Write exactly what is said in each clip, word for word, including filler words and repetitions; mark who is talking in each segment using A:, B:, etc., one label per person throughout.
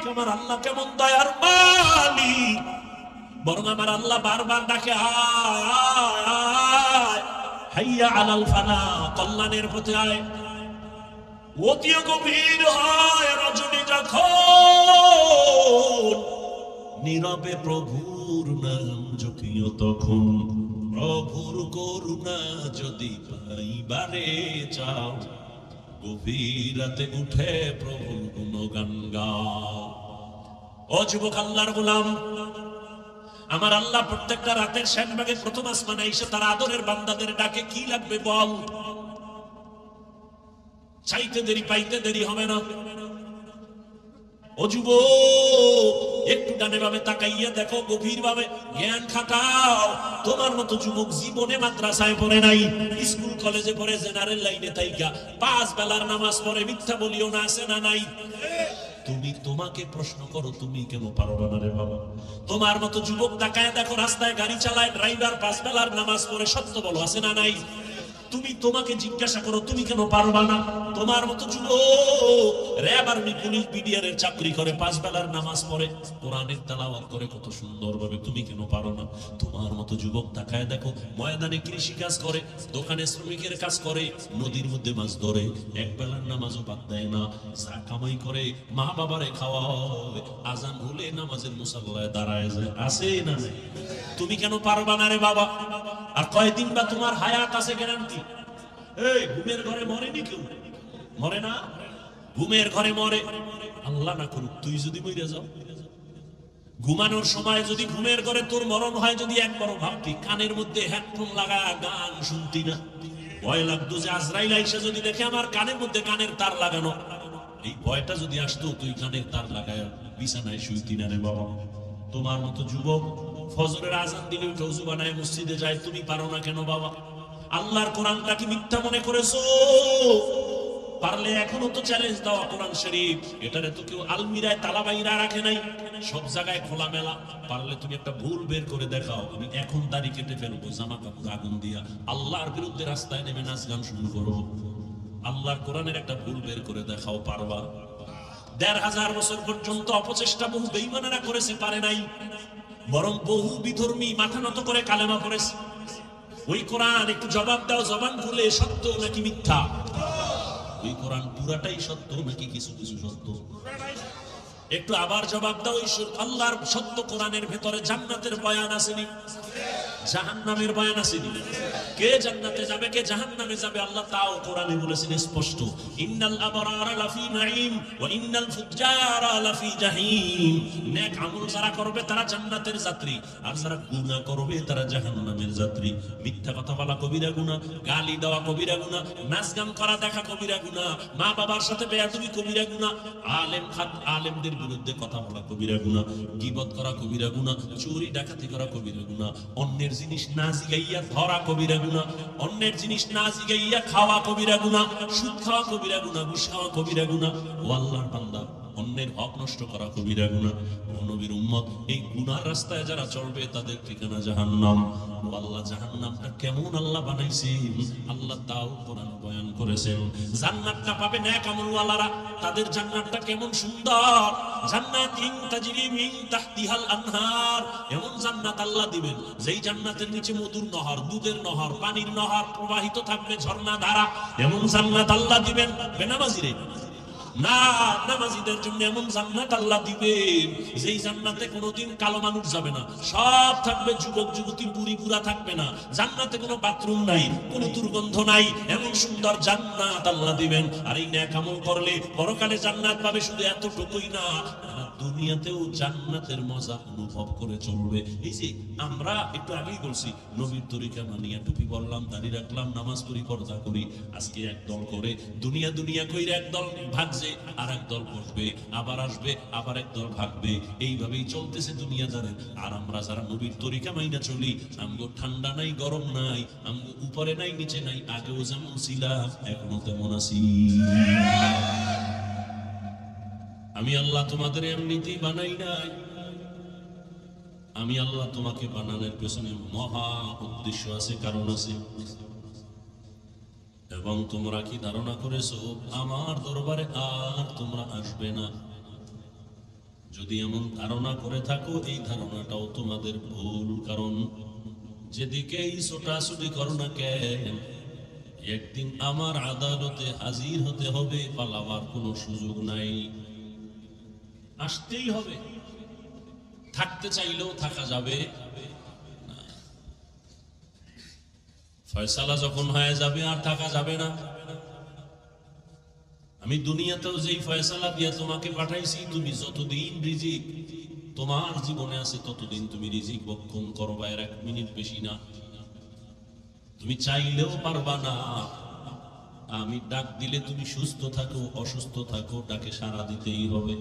A: আমার আল্লাহ কেমন দয়ার মালিক, বরং আমার আল্লাহ বারবার ডাকে আয় আয়, হাইয়া আলাল ফানা, কল্যাণের পথে আয়। অতি গভীর হয় রজনী যখন, নীরবে প্রভুর নাম জপিও তখন। প্রভুর করুণা যদি পাইবারে চাও, গভীর রাতে উঠে প্রভুর গুণগান গাও। ও যুবক আল্লাহর গোলাম, আমার আল্লাহ প্রত্যেকটা রাতের শেষ ভাগে প্রথম আসমানে এসে তার আদরের বান্দাদের ডাকে, কি লাগবে বল। চাইতে দেরি পাইতে দেরি হবে না। ও যুবক, একটু ডানে ভাবে তাকাইয়া দেখো, গভীর ভাবে জ্ঞান খাটাও। তোমার মতো যুবক জীবনে মাদ্রাসায় পড়ে নাই, স্কুল কলেজে পড়ে, জেনারেল লাইনে তাইকা পাঁচ বেলার নামাজ পড়ে, মিথ্যা বলিও না, আছে না নাই? তুমি তোমাকে প্রশ্ন করো, তুমি কেন পারবে না রে বাবা? তোমার মতো যুবক তাকায় দেখো, রাস্তায় গাড়ি চালায়, ড্রাইভার পাঁচ বেলার নামাজ পড়ে, সত্য বলো, আছে না নাই? তুমি তোমাকে জিজ্ঞাসা করো, তুমি কেন পারবা না? তোমার মতো যুবক র‍্যাব আর্মি পুলিশ বিডিআর এর চাকরি করে, পাঁচ বেলার নামাজ পড়ে, কোরআনের তেলাওয়াত করে কত সুন্দরভাবে, তুমি কেন পারো না? তোমার মতো যুবক তাকায় দেখো, ময়দানে কৃষি কাজ করে, দোকানে শ্রমিকের কাজ করে, নদীর মধ্যে মাছ ধরে, এক বেলার নামাজও বাদ দেয় না, যা কামাই করে মা বাবারে খাওয়ায়, আজান হলে নামাজের মুসাল্লায় দাঁড়ায় যায়, আছে না নাই? তুমি কেন পারবা না রে বাবা? আর কয়দিন বা তোমার হায়াত আছে গ্যারান্টি? এই ঘুমের ঘরে মরেনি কেউ, মরে না, ঘুমের ঘরে মরে। আল্লাহ না করুক তুই যদি মরে যাও, ঘুমানোর সময় যদি ঘুমের ঘরে তোর মরণ হয়, যদি একবারও ভাবতি, কানের মধ্যে হেডফোন লাগা গান শুনতি না? ভয় লাগতো যে আজরাইল আইসা যদি দেখে আমার কানের মধ্যে কানের তার লাগানো, এই ভয়টা যদি আসতো, তুই কানের তার লাগায় বিছানায় শুইতি না রে বাবা? তোমার মতো যুবক ফজরের আজান দিলে উঠে ওযু বানায় মসজিদে যায়, তুমি পারো না কেন বাবা? আল্লাহর কোরআনটা কি মিথ্যা মনে করেছো? পারলে এখনো তো চ্যালেঞ্জ দাও, কোরআন শরীফ এটারে তো কেউ আলমিরায় তালা বাইরা রাখে নাই, সব জায়গায় খোলা মেলা। পারলে তুমি একটা ভুল বের করে দেখাও, আমি এখন দাড়ি কেটে ফেলবো, জামা কাপড় আগুন দিয়া আল্লাহর বিরুদ্ধে রাস্তায় নেমে নাচ গান শুরু করবো। আল্লাহর কোরআনের একটা ভুল বের করে দেখাও, পারবা? দেড় হাজার বছর পর্যন্ত অপচেষ্টা বহু বেঈমানেরা করেছে, পারে নাই, বরং বহু বিধর্মী মাথা নত করে কালেমা পড়েছে। ওই কোরআন একটু জবাব দাও, জবান খুলে, সত্য নাকি মিথ্যা? ওই কোরআন পুরাটাই সত্য নাকি কিছু কিছু সত্য? একটু আবার জবাব দাও। ওই আল্লাহর সত্য কোরআনের ভেতরে জান্নাতের বয়ান আসেনি, জাহান্নামের বয়ান আসেনি? কে জান্নাতে যাবে, কে জাহান্নামে যাবে, আল্লাহ তাও কোরআনে বলেছেন স্পষ্ট, ইন্নাল আবরারা লাফি নাঈম ওয়া ইন্নাল ফুজ্জারা লাফি জাহিম। নেক আমল যারা করবে তারা জান্নাতের যাত্রী, আর যারা গুনাহ করবে তারা জাহান্নামের যাত্রী। মিথ্যা কথা বলা কবিরা গুনাহ, গালি দেওয়া কবিরা গুনাহ, নাচ গান করা দেখা কবিরা গুনাহ, মা বাবার সাথে বেয়াদবি কবিরা গুনাহ, আলেম খাত আলেমদের বিরুদ্ধে কথা বলা কবিরা গুনাহ, গীবত করা কবিরা গুনাহ, চুরি ডাকাতি করা কবিরা গুনাহ, অন্যের জিনিস না জিগাইয়া ধরা কবিরা গুনাহ, অন্যের জিনিস না জিগাইয়া খাওয়া কবিরা গুনাহ, সুদ খাওয়া কবিরা গুনাহ, ঘুষ খাওয়া কবিরা গুনাহ। ও আল্লাহর বান্দা, অন্যের হক নষ্ট করা কবিরা গুনাহ। নবীর উম্মত, এই গুনার রাস্তায় যারা চলবে তাদের ঠিকানা জাহান্নাম। ও আল্লাহ, জাহান্নামটা কেমন আল্লাহ বানাইছেন, আল্লাহ তাও কোরআন বয়ান করেছেন। জান্নাতটা পাবে নেক আমলওয়ালারা, তাদের জান্নাতটা কেমন সুন্দর। জান্নাতিন তাজরি মিন তাহতিহাল আনহার, এমন জান্নাত আল্লাহ দিবেন যেই জান্নাতের নিচে মধুর নহর, দুধের নহর, পানির নহর প্রবাহিত থাকবে, ঝর্ণা ধারা। এমন জান্নাত আল্লাহ দিবেন। বেনামাজিরে না, নামাজীদের জন্য এমন জান্নাত আল্লাহ দিবেন যেই জান্নাতে কোনোদিন কালো মানুষ যাবে না, সব থাকবে যুবক যুবতী, বুড়ি বুড়া থাকবে না। জান্নাতে কোনো বাথরুম নাই, কোনো দুর্গন্ধ নাই, এমন সুন্দর জান্নাত আল্লাহ দিবেন। আর এই নেক আমল করলে পরকালে জান্নাত পাবে। শুধু এতটুকুই না, দুনিয়াতেও জান্নাতের মজা অনুভব করে চলবে। এই যে আমরা একটু আগেই বলছি, নবীর তরিকা মানিয়া টুপি পরলাম, দাড়ি রাখলাম, নামাজ পড়ি, পর্দা করি, আজকে একদল করে দুনিয়া দুনিয়া কইরা একদল ভাগছে, আর একদল বসবে, আবার আসবে, আবার একদল ভাগবে। এইভাবেই চলতেছে দুনিয়াদারের। আর আমরা যারা নবীর তরিকা মাইনা চলি, আমগো ঠান্ডা নাই, গরম নাই, আমগো উপরে নাই, নিচে নাই, আগেও যেমন ছিলাম এখনো তেমন আছি। আমি আল্লাহ তোমাদের এমনিতেই বানাই নাই, আমি আল্লাহ তোমাকে বানানোর পেছনে মহা উদ্দেশ্য আছে, কারণ আছে। এবং তোমরা কি ধারণা করেছো আমার দরবারে আর তোমরা আসবে না? যদি এমন ধারণা করে থাকো, এই ধারণাটাও তোমাদের ভুল। কারণ যেদিকেই ছোটাছুটি করো না কেন, একদিন আমার আদালতে হাজির হতে হবে, পালাবার কোনো সুযোগ নাই, আসতেই হবে। থাকতে চাইলেও থাকা যাবে না। ফয়সালা যখন হয়ে যাবে আর থাকা যাবে না। আমি দুনিয়াতেও যেই ফয়সালা দিয়া তোমাকে পাঠাইছি, তুমি যতদিন রিজিক তোমার জীবনে আছে ততদিন তুমি রিজিক ভক্ষণ করবা, এর এক মিনিট বেশি না। তুমি চাইলেও পারবা না। আমি ডাক দিলে তুমি সুস্থ থাকো অসুস্থ থাকো, ডাকে সাড়া দিতেই হবে।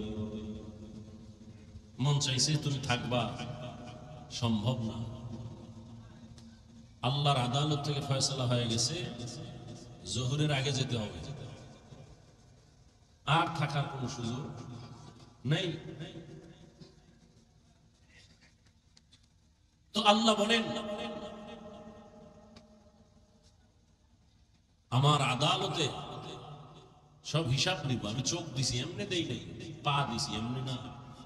A: মন চাইছে তুমি থাকবা, সম্ভব না। আল্লাহর আদালত থেকে ফয়সালা হয়ে গেছে, জোহরের আগে যেতে হবে, আর থাকার কোন সুযোগ নেই। তো আল্লাহ বলেন, আমার আদালতে সব হিসাব নিব। আমি চোখ দিছি এমনি দেই নাই, পা দিছি এমনি না।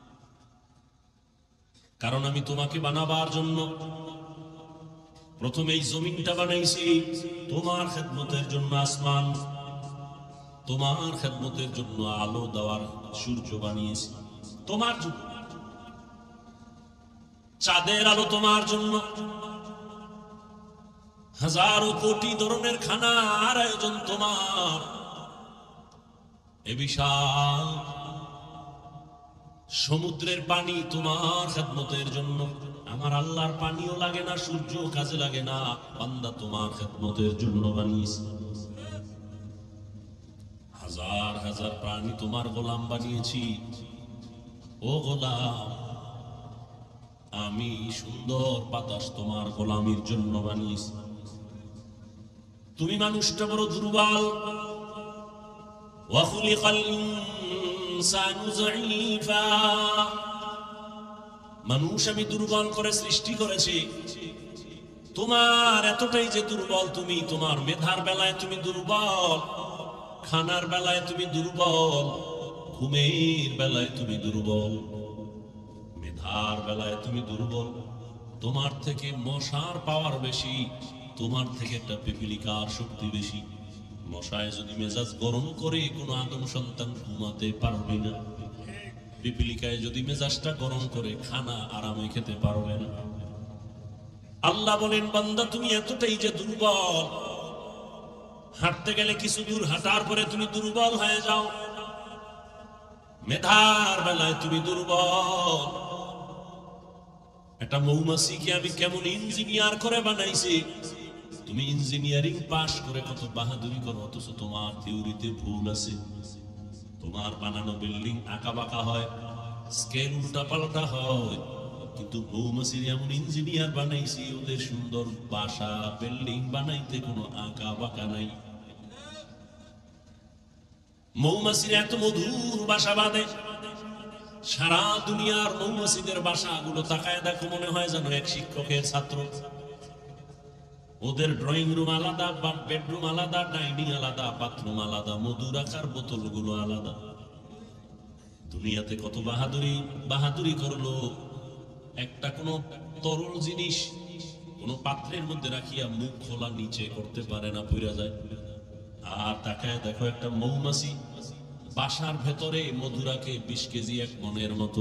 A: কারণ আমি তোমাকে বানাবার জন্য প্রথমে এই জমিনটা বানাইছি, তোমার খেদমতের জন্য আসমান, তোমার খেদমতের জন্য আলো দেওয়ার সূর্য বানিয়েছি তোমার জন্য, চাঁদের আলো তোমার জন্য, হাজারো কোটি ধরনের খানার আয়োজন তোমার। এ বিশাল সমুদ্রের পানি তোমার খেদমতের জন্য। আমার আল্লাহর পানিও লাগে না, সূর্য কাজে লাগে না, বান্দা তোমার খেদমতের জন্য বানিয়েছি। হাজার হাজার প্রাণী তোমার গোলাম বানিয়েছি। ও গোলাম, আমি সুন্দর বাতাস তোমার গোলামির জন্য বানিয়েছি। তুমি মানুষটা বড় দুর্বল। ওয়াখুলিকাল ইনসানু যায়ীফা, মানুষ আমি দুর্বল করে সৃষ্টি করেছি। তোমার এতটাই যে দুর্বল, তুমি তোমার মেধার বেলায় তুমি দুর্বল, খানার বেলায় তুমি দুর্বল, ঘুমের বেলায় তুমি দুর্বল, মেধার বেলায় তুমি দুর্বল। তোমার থেকে মশার পাওয়ার বেশি, তোমার থেকে একটা পিপিলিকার শক্তি বেশি। মশায় যদি মেজাজ গরম করে, কোনো আদম সন্তান ঘুমাতে পারবে না। পিপিলিকায় যদি মেজাজটা গরম করে, খানা আরামে খেতে পারবে না। আল্লাহ বলেন, বান্দা তুমি এতটাই যে দুর্বল, হাঁটতে গেলে কিছু দূর হাঁটার পরে তুমি দুর্বল হয়ে যাও। মেধার বেলায় তুমি দুর্বল। একটা মৌমাছিকে আমি কেমন ইঞ্জিনিয়ার করে বানাইছি, তুমি ইঞ্জিনিয়ারিং পাশ করে কত বাহাদুরি করো, অথচ তোমার থিওরিতে ভুল আছে। তোমার বানানো বিল্ডিং আঁকা বাঁকা হয়, স্কেল উল্টা পাল্টা হয়, কিন্তু মৌমাছির এমন ইঞ্জিনিয়ার বানাইছি, ওদের সুন্দর বাসা বিল্ডিং বানাইতে কোনো আঁকা বাঁকা নাই। মৌমাছির এত মধুর বাসা বাঁধে, সারা দুনিয়ার মৌমাছিদের বাসাগুলো তাকায় দেখো, মনে হয় যেন এক শিক্ষকের ছাত্র। ওদের ড্রয়িং রুম আলাদা, বেডরুম আলাদা, ডাইনিং আলাদা, বাথরুম আলাদা, মধু রাখার বোতলগুলো আলাদা। দুনিয়াতে কত বাহাদুরি বাহাদুরি করলো, একটা কোন তরল জিনিস কোন পাত্রের মধ্যে রাখিয়া মুখ খোলা নিচে করতে পারে না, পড়ে যায়। আর তাকায় দেখো একটা মৌমাছি বাসার ভেতরে মধুরাকে বিশ কেজি এক মনের মতো।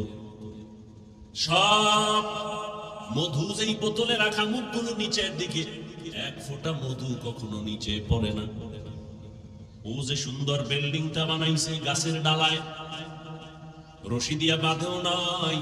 A: সব মধু যেই বোতলে রাখা, মুখগুলো নিচের দিকে, এক ফোঁটা মধু কখনো নিচে পড়ে না। ও যে সুন্দর বিল্ডিংটা বানাইছে গাছের ডালায়, রশি দিয়া বাঁধেও নাই,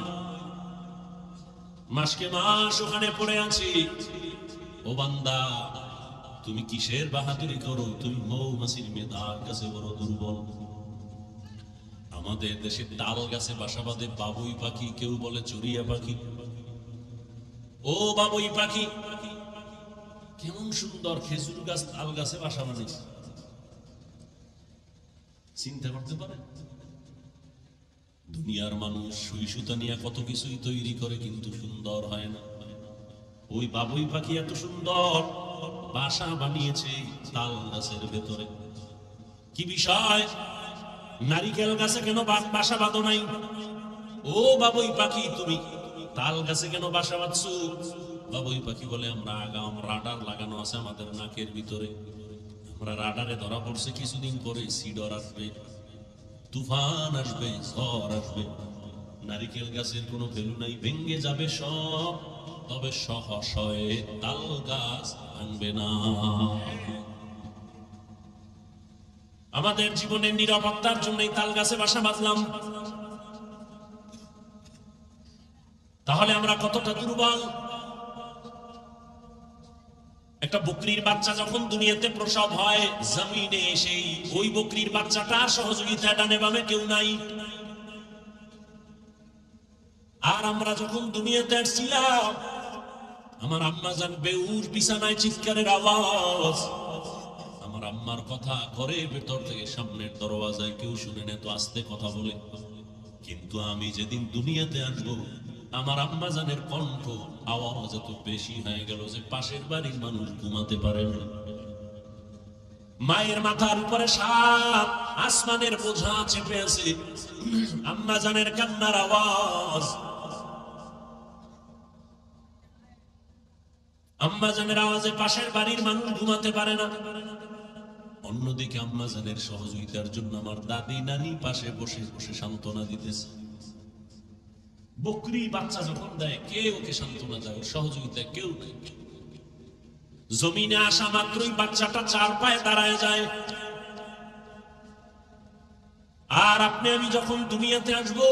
A: মাসকে মাস ওখানে পড়ে আছি। ও বান্দা, তুমি কিসের বাহাদুরি করো? তুমি মৌমাছির মেধার কাছে বড় দুর্বল। আমাদের দেশে তাল গাছে বাসা বাঁধে বাবুই পাখি, কেউ বলে চড়িয়া পাখি। ও বাবুই পাখি, কেমন সুন্দর খেজুর গাছ তাল গাছে বাসা বাঁধেছে, চিন্তা করতে পারে? দুনিয়ার মানুষ সুই সুতা নিয়ে কত কিছুই তৈরি করে, কিন্তু সুন্দর হয় না। ওই বাবুই পাখি এত সুন্দর বাসা বানিয়েছে তাল গাছের ভেতরে। কি বিষয়? নারিকেল গাছে কেন বাসা বাঁধো নাই? ও বাবুই পাখি, তুমি তাল গাছে কেন বাসা বাঁধছো? বাবুই পাখি বলে, আমরা আগাম রাডার লাগানো আছে আমাদের নাকের ভিতরে, আমরা রাডারে ধরা পড়ছে, কিছুদিন পরে সিডর আসবে, তুফান আসবে, ঝড় আসবে, নারিকেল গাছের কোনো ভ্যালু নাই, ভেঙ্গে যাবে সব, তবে সহসয়ে তাল গাছ ভাঙবে না। আমাদের জীবনের নিরাপত্তার জন্যই তাল গাছে বাসা বাঁধলাম। তাহলে আমরা কতটা দুর্বল। একটা বকরির বাচ্চা যখন দুনিয়াতে প্রসব হয়, জমিনে সেই ওই বকরির বাচ্চাটার সহযোগিতা ডানে বামে কেউ নাই। আর আমরা যখন দুনিয়াতে আসছিলাম, আমার আম্মা জান বেউর বিছানায় চিৎকারের আওয়াজ, আমার আম্মার কথা ঘরের ভেতর থেকে সামনের দরওয়াজায় কেউ শুনে না, তো আস্তে কথা বলে। কিন্তু আমি যেদিন দুনিয়াতে আসবো, আমার আম্মা জানের কণ্ঠ আওয়াজ এত বেশি হয়ে গেল যে পাশের বাড়ির মানুষ ঘুমাতে পারে না। মায়ের মাথার উপরে সাত আসমানের বোঝা চেপে আছে, আম্মা জানের কান্নার আওয়াজ, আম্মা জানের আওয়াজে পাশের বাড়ির মানুষ ঘুমাতে পারে না। অন্যদিকে আম্মা জানের সহযোগিতার জন্য আমার দাদি নানি পাশে বসে বসে সান্ত্বনা দিতেছে। বকরি বাচ্চা যখন দেয়, কে ওকে সান্ত্বনা দেয়? সহযোগিতা কেউ নেই। জমিনে আসা মাত্রই বাচ্চাটা চার পায়ে দাঁড়ায় যায়। আর আপনি আমি যখন দুনিয়াতে আসবো,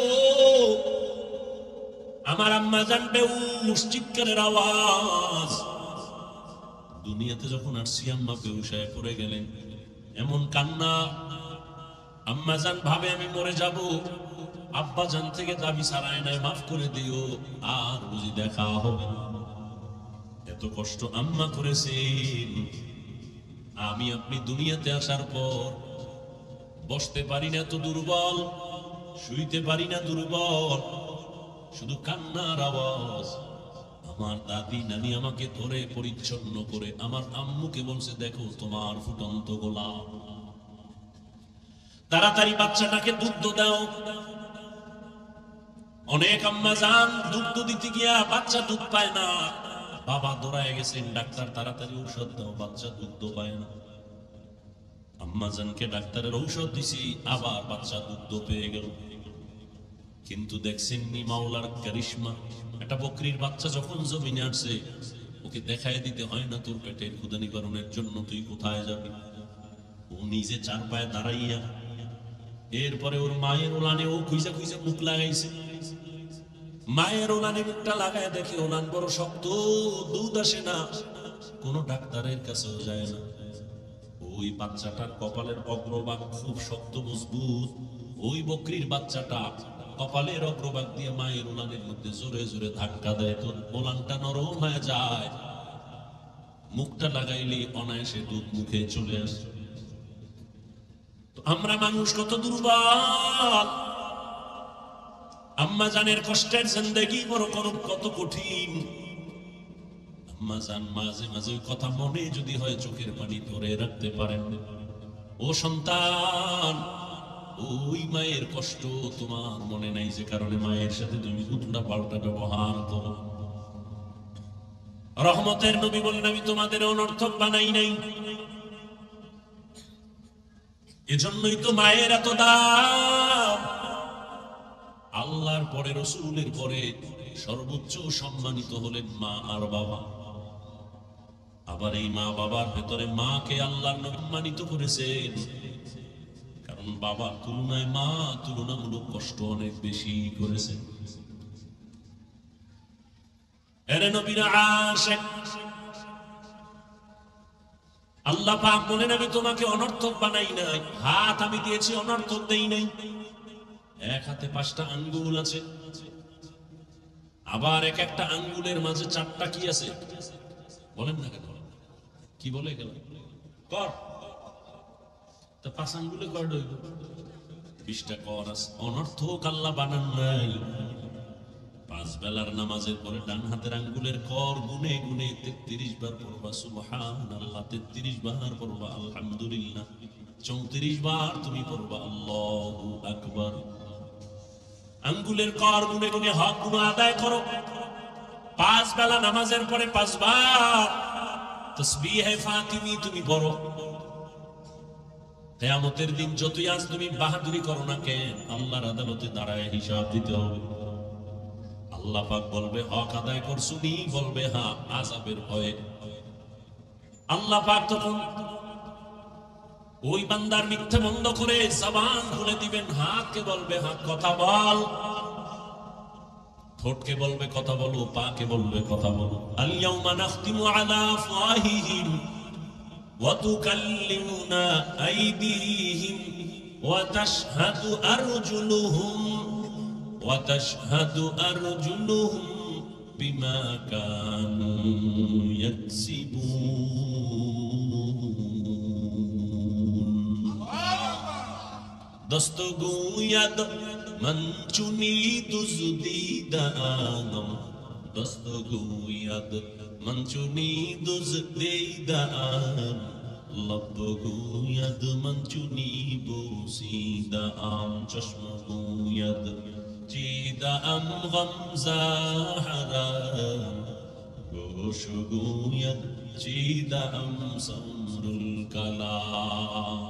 A: আমার আম্মা জান বেউস চিৎকারের আওয়াজ। দুনিয়াতে যখন আসছি, আম্মা বেউসায় পড়ে গেলেন, এমন কান্না। আম্মা জান ভাবে আমি মরে যাব, আব্বা জান থেকে দাবি ছাড়ায় নাই, মাফ করে দিও, আর বুঝি দেখা হবে। এত কষ্ট আম্মা করেছেন। আমি আপনি দুনিয়াতে আসার পর বসতে পারি না, তো দুর্বল, শুইতে পারি না, দুর্বল, শুধু কান্নার আওয়াজ। আমার দাদি নানি আমাকে ধরে পরিচ্ছন্ন করে আমার আম্মুকে বলছে, দেখো তোমার ফুটন্ত গোলাপ, তাড়াতাড়ি বাচ্চাটাকে দুধ দাও। অনেক আম্মা জান দুধ দিতে গিয়া বাচ্চা দুধ পায় না, বাবা দৌড়ায় গেছেন, ডাক্তার তাড়াতাড়ি ঔষধ দাও, বাচ্চা দুধ পায় না। আম্মা জানকে ডাক্তারের ঔষধ দিছি, আবার বাচ্চা দুধ পেয়ে গেল। কিন্তু দেখছেন নি মাওলার কারিশমা, একটা বকরির বাচ্চা যখন জমিনে আসছে, ওকে দেখায় দিতে হয় না তোর পেটের ক্ষুধা নিবারণের জন্য তুই কোথায় যাবি। ও নিজে চার পায়ে দাঁড়াইয়া, এরপরে ওর মায়ের ওলানে ও খুঁজে খুঁজে মুখ লাগাইছে। মায়ের ওলানে মুখটা লাগায় দেখে ওলান বড় শক্ত, দুধ আসে না, কোন ডাক্তারের কাছেও যায় না। ওই বাচ্চাটার কপালের অগ্রভাগ খুব শক্ত মজবুত। ওই বকরির বাচ্চাটা কপালের অগ্রভাগ দিয়ে মায়ের ওলানের মধ্যে জোরে জোরে ধাক্কা দেয়, তো ওলানটা নরম হয়ে যায়। মুখটা লাগাইলে অনায়াসে দুধ মুখে চলে আসে। আমরা মানুষ কত দুর্বল। আম্মা জানের কষ্টের জিন্দেগি বড় কত কঠিন। আম্মা জান মাঝে মাঝে কথা মনে যদি হয় চোখের পানি ধরে রাখতে পারেন। ও সন্তান, ওই মায়ের কষ্ট তোমার মনে নাই, যে কারণে মায়ের সাথে তুমি উল্টা পাল্টা ব্যবহার করো। রহমতের নবী বলেন, আমি তোমাদের অনর্থক বানাই নাই। এজন্যই তো মায়ের এত দাম। আল্লাহর পরে, রসুলের পরে সর্বোচ্চ সম্মানিত হলেন মা আর বাবা। আবার এই মা বাবার ভেতরে মাকে আল্লাহ সম্মানিত করেছেন, কারণ বাবার তুলনায় মা তুলনামূলক কষ্ট অনেক বেশি করেছেন। এরে নবীর আশিক, আল্লাহ পাক বলেন, আমি তোমাকে অনর্থক বানাই নাই। হাত আমি দিয়েছি, অনর্থক দেই নাই। এক হাতে পাঁচটা আঙ্গুল আছে, আবার এক একটা আঙ্গুলের মাঝে চারটা কি আছে বলেন না কেন? কি বলে গেল? কর। তা পাঁচ আঙ্গুলে কর হইব, বিশটা কর আছে। অনর্থক আল্লাহ বানান নাই। পাঁচ বেলার নামাজের পরে ডান হাতের আঙ্গুলের কর গুনে গুনে তেত্রিশ বার পড়বা সুবহানাল্লাহ, তেত্রিশ বার পড়বা আলহামদুলিল্লাহ, চৌত্রিশ বার তুমি পড়বা আল্লাহু আকবার। আঙ্গুলের কর গুনে গুনে হক গুলো আদায় করো। পাঁচ বেলা নামাজের পরে পাঁচবার তাসবিহে ফাতিমি তুমি পড়ো। কিয়ামতের দিন যতই আজ তুমি বাহাদুরি করো না কেন, আল্লাহর আদালতে দাঁড়ায় হিসাব দিতে হবে। আল্লাহ পাক বলবে হক আদায় করছো নি? বলবে হ্যাঁ, আযাবের ভয়ে। আল্লাহ পাক তখন ওই বান্দার মিথ্যা বন্ধ করে জবান খুলে দিবেন, হাতকে বলবে হাত কথা বল, ঠোঁটকে বলবে কথা বলো, পাকে বলবে কথা বলো। আল ইয়াউমা নাখতিমু আলা আফওয়াহিহিম ওয়া তুকাল্লিমুনা আইদিহিম ওয়া তাশহাদু আরজুলুহুম ওয়া তাশহাদু আরজুলুহুম বিমা কানু ইয়াকসিবুন। দস্ত গোয়াদ মঞ্চুনি দুজদিদানম, দস্ত গোয়াদ মঞ্চুনি দুজদিদান, লব গোয়াদ মঞ্চুনি বুসিদাম, চশম গোয়াদ চিদাম গমজা হারাম, গোশ গোয়াদ চিদাম সমরুল কালাম।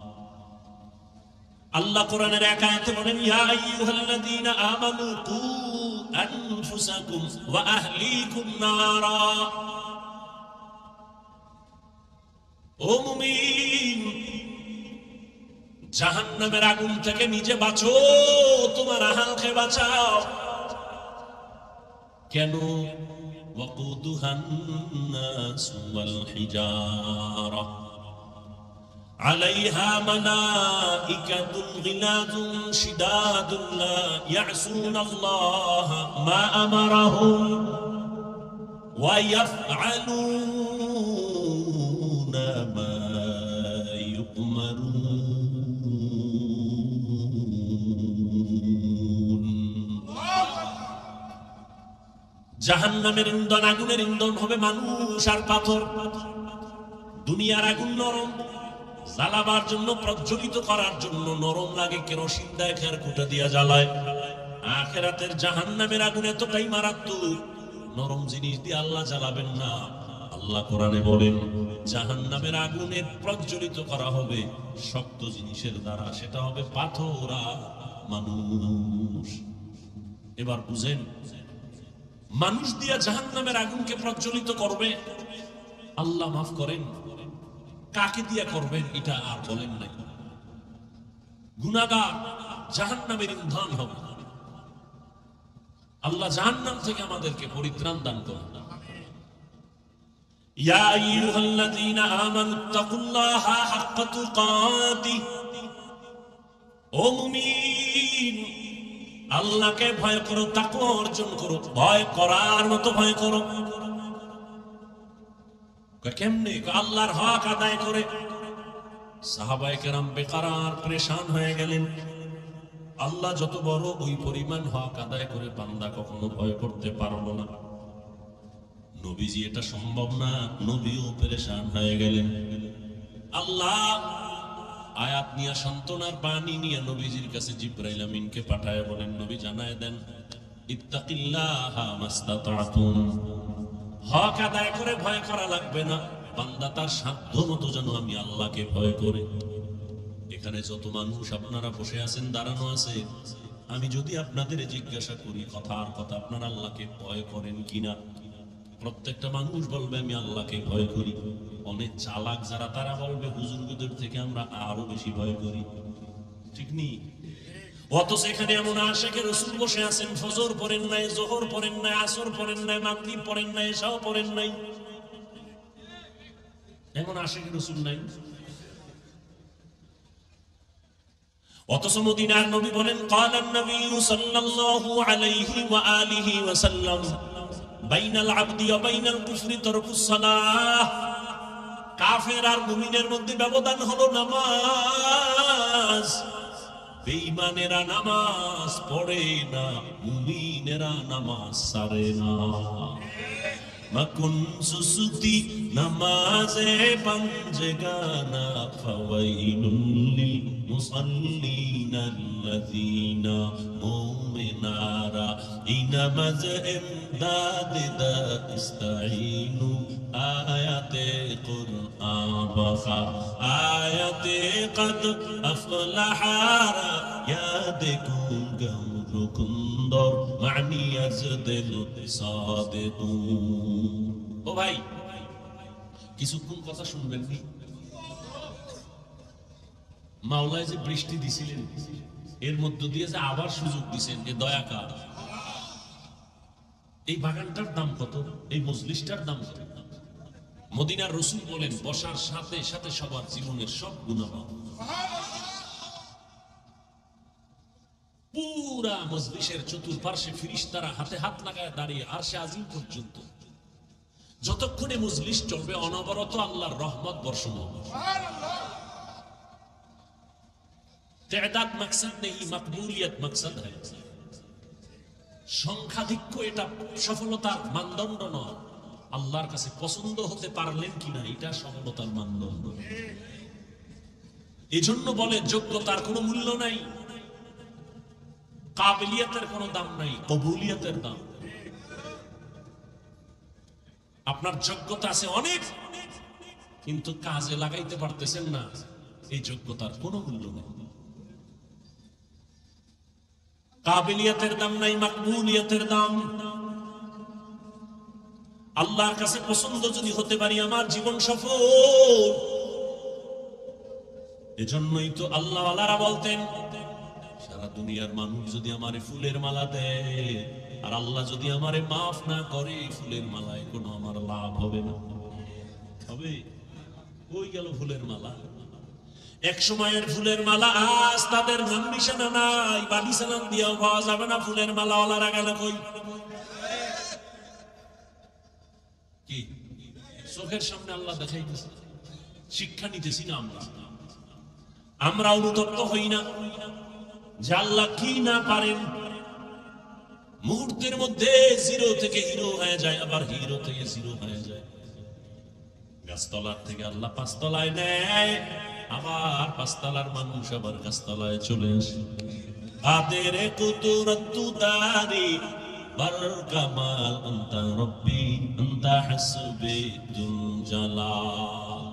A: আল্লাহ কোরআনের এক আয়াতে বলেন ইয়া আইয়ুহাল্লাযীনা আমানু কু আনফুসাকুম ওয়া আহলিকুম নারা। ও মুমিন, জাহান্নামের আগুন থেকে নিজে বাঁচো, তোমার আহলকে বাঁচাও। কেন? ওয়াকুদুহান নাস ওয়াল হিজারা আলাইহা মালাইকাতুন গিলাযুন শিদাদুন লা ইয়াসুনাল্লাহা মা আমারাহুম ওয়া ইয়াফআলুনা মা ইউমারুন। জাহান্নামের ইন্ধন, আগুনের ইন্ধন হবে মানুষ আর পাথর। দুনিয়ার আগুন নরম, জ্বালাবার জন্য, প্রজ্বলিত করার জন্য নরম লাগে, কেরোসিন দেয়, খেরকুটা দিয়া জ্বালায়। আখিরাতের জাহান্নামের আগুন এতটাই মারাত্মক, নরম জিনিস দিয়ে আল্লাহ জ্বালাবেন না। আল্লাহ কোরআনে বলেন জাহান্নামের আগুনে প্রজ্বলিত করা হবে শক্ত জিনিসের দ্বারা, সেটা হবে পাথর আর মানুষ। এবার বুঝেন, মানুষ দিয়া জাহান্নামের আগুনকে প্রজ্বলিত করবে। আল্লাহ মাফ করেন, কাকে দিয়া করবেন এটা আর বলেন নাই। গুনাহগার জাহান্নামের ইন্ধন হবে। আল্লাহ জাহান্নাম থেকে আমাদেরকে পরিত্রাণ দান করুন। ইয়া আইয়ুহাল্লাযীনা আমানুত্তাকুল্লাহা হাক্কা তুকাতিহ। ও মুমিন, আল্লাহকে ভয় করো, তাকওয়া অর্জন করো, ভয় করার মতো ভয় করো। কেমনে? আল্লাহর হক আদায় করে। সাহাবায়ে কেরাম বেকারার পরেশান হয়ে গেলেন। আল্লাহ যত বড়, ওই পরিমাণ হক আদায় করে বান্দা কখনো ভয় করতে পারল না। নবীজি এটা সম্ভব না, নবীও পরেশান হয়ে গেলেন। আল্লাহ আয়াত নিয়ে, সান্ত্বনার বাণী নিয়ে নবীজির কাছে জিবরাইল আমিনকে পাঠায় বলেন, নবী জানায় দেন ইত্তাকিল্লাহা মাস্তাতাতুম। হক আদায় করে ভয় করা লাগবে না, বান্দা তার সাধ্য মতো যেন আমি আল্লাহকে ভয় করে। এখানে যত মানুষ আপনারা বসে আছেন, দাঁড়ানো আছে, আমি যদি আপনাদের জিজ্ঞাসা করি কথা আর কথা, আপনারা আল্লাহকে ভয় করেন কিনা? প্রত্যেকটা মানুষ বলবে আমি আল্লাহকে ভয় করি। অনেক চালাক যারা, তারা বলবে হুজুরদের থেকে আমরা আরো বেশি ভয় করি। ঠিক নেই? অথচ এখানে এমন আশিকে রাসূল বসে আছেন, ফজর পড়েন নাই, যোহর পড়েন নাই, আসর পড়েন নাই, মাগরিব পড়েন নাই, এশাও পড়েন নাই, এমন আশিকে রাসূল নাই। অথচ মদিনার নবী বলেন ক্বালান নবী সাল্লাল্লাহু আলাইহি ওয়া আলিহি ওয়া সাল্লাম বাইনাল আবদি ওয়া বাইনাল কুফরি তারকুস সালাহ। কাফের আর মুমিনের মধ্যে ব্যবধান হলো নামাজ। বেঈমানেরা নামাজ পড়ে না, মুমিনেরা নামাজ ছাড়ে না। মাকুন সুসুতি নামাজে পাঞ্জেগানা ফাওয়াইলুল লিল মুসাল্লিনা আল্লাযীনা হুম নারা ইনামাজ ইমদাদ দা ইস্তাইনু আয়াতে কুরআন বাখা আয়াতে কদ আফলাহারা ইয়াদ কুন গৌরকুন্দর মানি আজদিল সাদিকু। ও ভাই কিছুক্ষণ কথা শুনবেন নি? মাওলায় যে বৃষ্টি দিছিলেন এর মধ্য দিয়ে যে আবার সুযোগ দিছেন, এ দয়া কার? এই বাগানটার দাম কত? এই মজলিসটার দাম কত? মদিনার রাসূল বলেন বসার সাথে সাথে সবার জীবনের সব গুনাহ মাফ। পুরা মজলিসের চতুর্পার্শ্বে ফেরেশতারা হাতে হাত লাগায় দাঁড়িয়ে আরশে আজিম পর্যন্ত যতক্ষণে মজলিস চলবে অনবরত আল্লাহর রহমত বর্ষণ হবে। তেদাদ মাকসাদ নেই, মাকবুলিয়ত মাকসাদ হয়। সংখ্যাধিক্য এটা সফলতার মানদণ্ড নয়, আল্লাহর কাছে পছন্দ হতে পারলেন কিনা এটা সফলতার মানদণ্ড। এজন্য বলে যোগ্যতার কোনো মূল্য নাই, কাবিলিয়তের কোনো দাম নাই, কবুলিয়তের দাম। আপনার যোগ্যতা আছে অনেক, কিন্তু কাজে লাগাইতে পারতেছেন না, এই যোগ্যতার কোনো মূল্য নেই। কাবিলিয়তের দাম নাই, মাকবুলিয়তের দাম। আল্লাহর কাছে পছন্দ যদি হতে পারি আমার জীবন সফল। এজন্যই তো আল্লাহ ওয়ালারা বলতেন সারা দুনিয়ার মানুষ যদি আমারে ফুলের মালা দেয় আর আল্লাহ যদি আমারে মাফ না করে, ফুলের মালায় কোনো আমার লাভ হবে না। হবে? ওই গেল ফুলের মালা। এক সময়ের ফুলের মালা আজ তাদের নাম নিশানা নাই, বাড়ি সালাম দিয়েও পাওয়া যাবে না। ফুলের মালা ওয়ালারা গেল কই? কি চোখের সামনে আল্লাহ দেখাইতেছে, শিক্ষা নিতেছি না আমরা? আমরা অনুতপ্ত হই না যে আল্লাহ কি না পারেন? মুহূর্তের মধ্যে জিরো থেকে হিরো হয়ে যায়, আবার হিরো থেকে জিরো হয়ে যায়। গাছতলার থেকে আল্লাহ পাঁচতলায় নেয়, আবার পাঁচতলার মানুষ আবার গাছতলায় চলে আসে। আদের কুদরতু দারি বার কামাল আনতা রব্বি আনতা হাসবি দুল জালাল।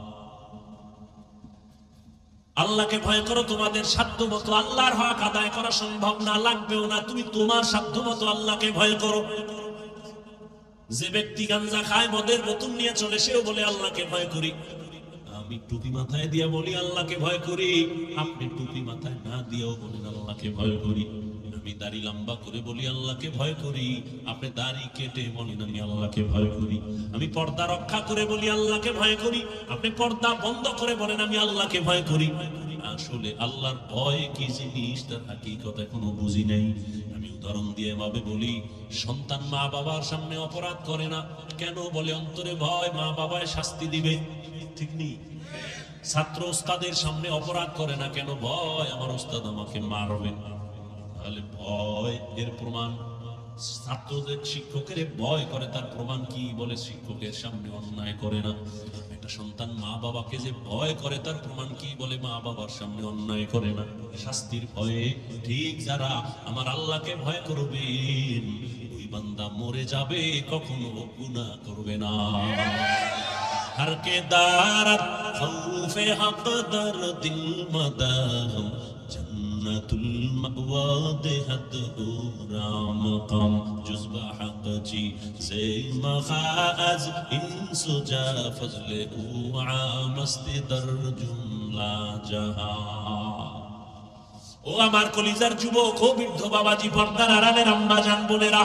A: আল্লাহকে ভয় করো, তোমাদের সাধ্য মতো আল্লাহর হক আদায় করা সম্ভব না, লাগবেও না। তুমি তোমার সাধ্য মতো আল্লাহকে ভয় করো। যে ব্যক্তি গাঞ্জা খায়, মদের বোতল নিয়ে চলে, সেও বলে আল্লাহকে ভয় করি। আমি টুপি মাথায় দিয়া বলি আল্লাহকে ভয় করি, আপনি টুপি মাথায় না দিয়েও বলেন আল্লাহকে ভয় করি। আমি দাড়ি লম্বা করে বলি আল্লাহকে ভয় করি, আপনি দাড়ি কেটে বলেন আমি আল্লাহকে ভয় করি। আমি পর্দা রক্ষা করে বলি আল্লাহকে ভয় করি, আপনি পর্দা বন্ধ করে বলেন আমি আল্লাহকে ভয় করি। আসলে আল্লাহর ভয় কি জিনিস তার হাকিকত এখনো বুঝি নাই। আমি উদাহরণ দিয়ে ভাবে বলি, সন্তান মা বাবার সামনে অপরাধ করে না কেন? বলে অন্তরে ভয় মা বাবায় শাস্তি দিবে, ঠিক নেই? ছাত্র ওস্তাদের সামনে অপরাধ করে না কেন? ভয় আমার ওস্তাদ আমাকে মারবে। তাহলে ভয় এর প্রমাণ, ছাত্রদের শিক্ষকের ভয় করে তার প্রমাণ কি? বলে শিক্ষকের সামনে অন্যায় করে না। একটা সন্তান মা বাবাকে যে ভয় করে তার প্রমাণ কি? বলে মা বাবার সামনে অন্যায় করে না। শাস্তির ভয়ে ঠিক যারা আমার আল্লাহকে ভয় করবেন, ওই বান্দা মরে যাবে, কখনো গুনাহ করবে না। हर के दारत खौफे हक दर दिल मदाम जन्नतुल मअवा देहत राम कम जुज़्बा हक जी से मखाज इंसुजा फजले उआ मस्ती दर जुमला जहां। ও আমার কলিজার যুবক, ও বৃদ্ধ বাবাজি, পর্দার আড়ালের আম্মা জান বোনেরা,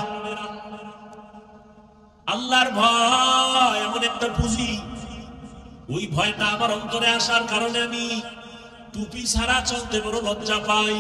A: আল্লাহর ভয় এমন একটা পুঁজি, ওই ভয়টা আমার অন্তরে আসার কারণে আমি টুপি ছাড়া চলতে বড় লজ্জা পাই।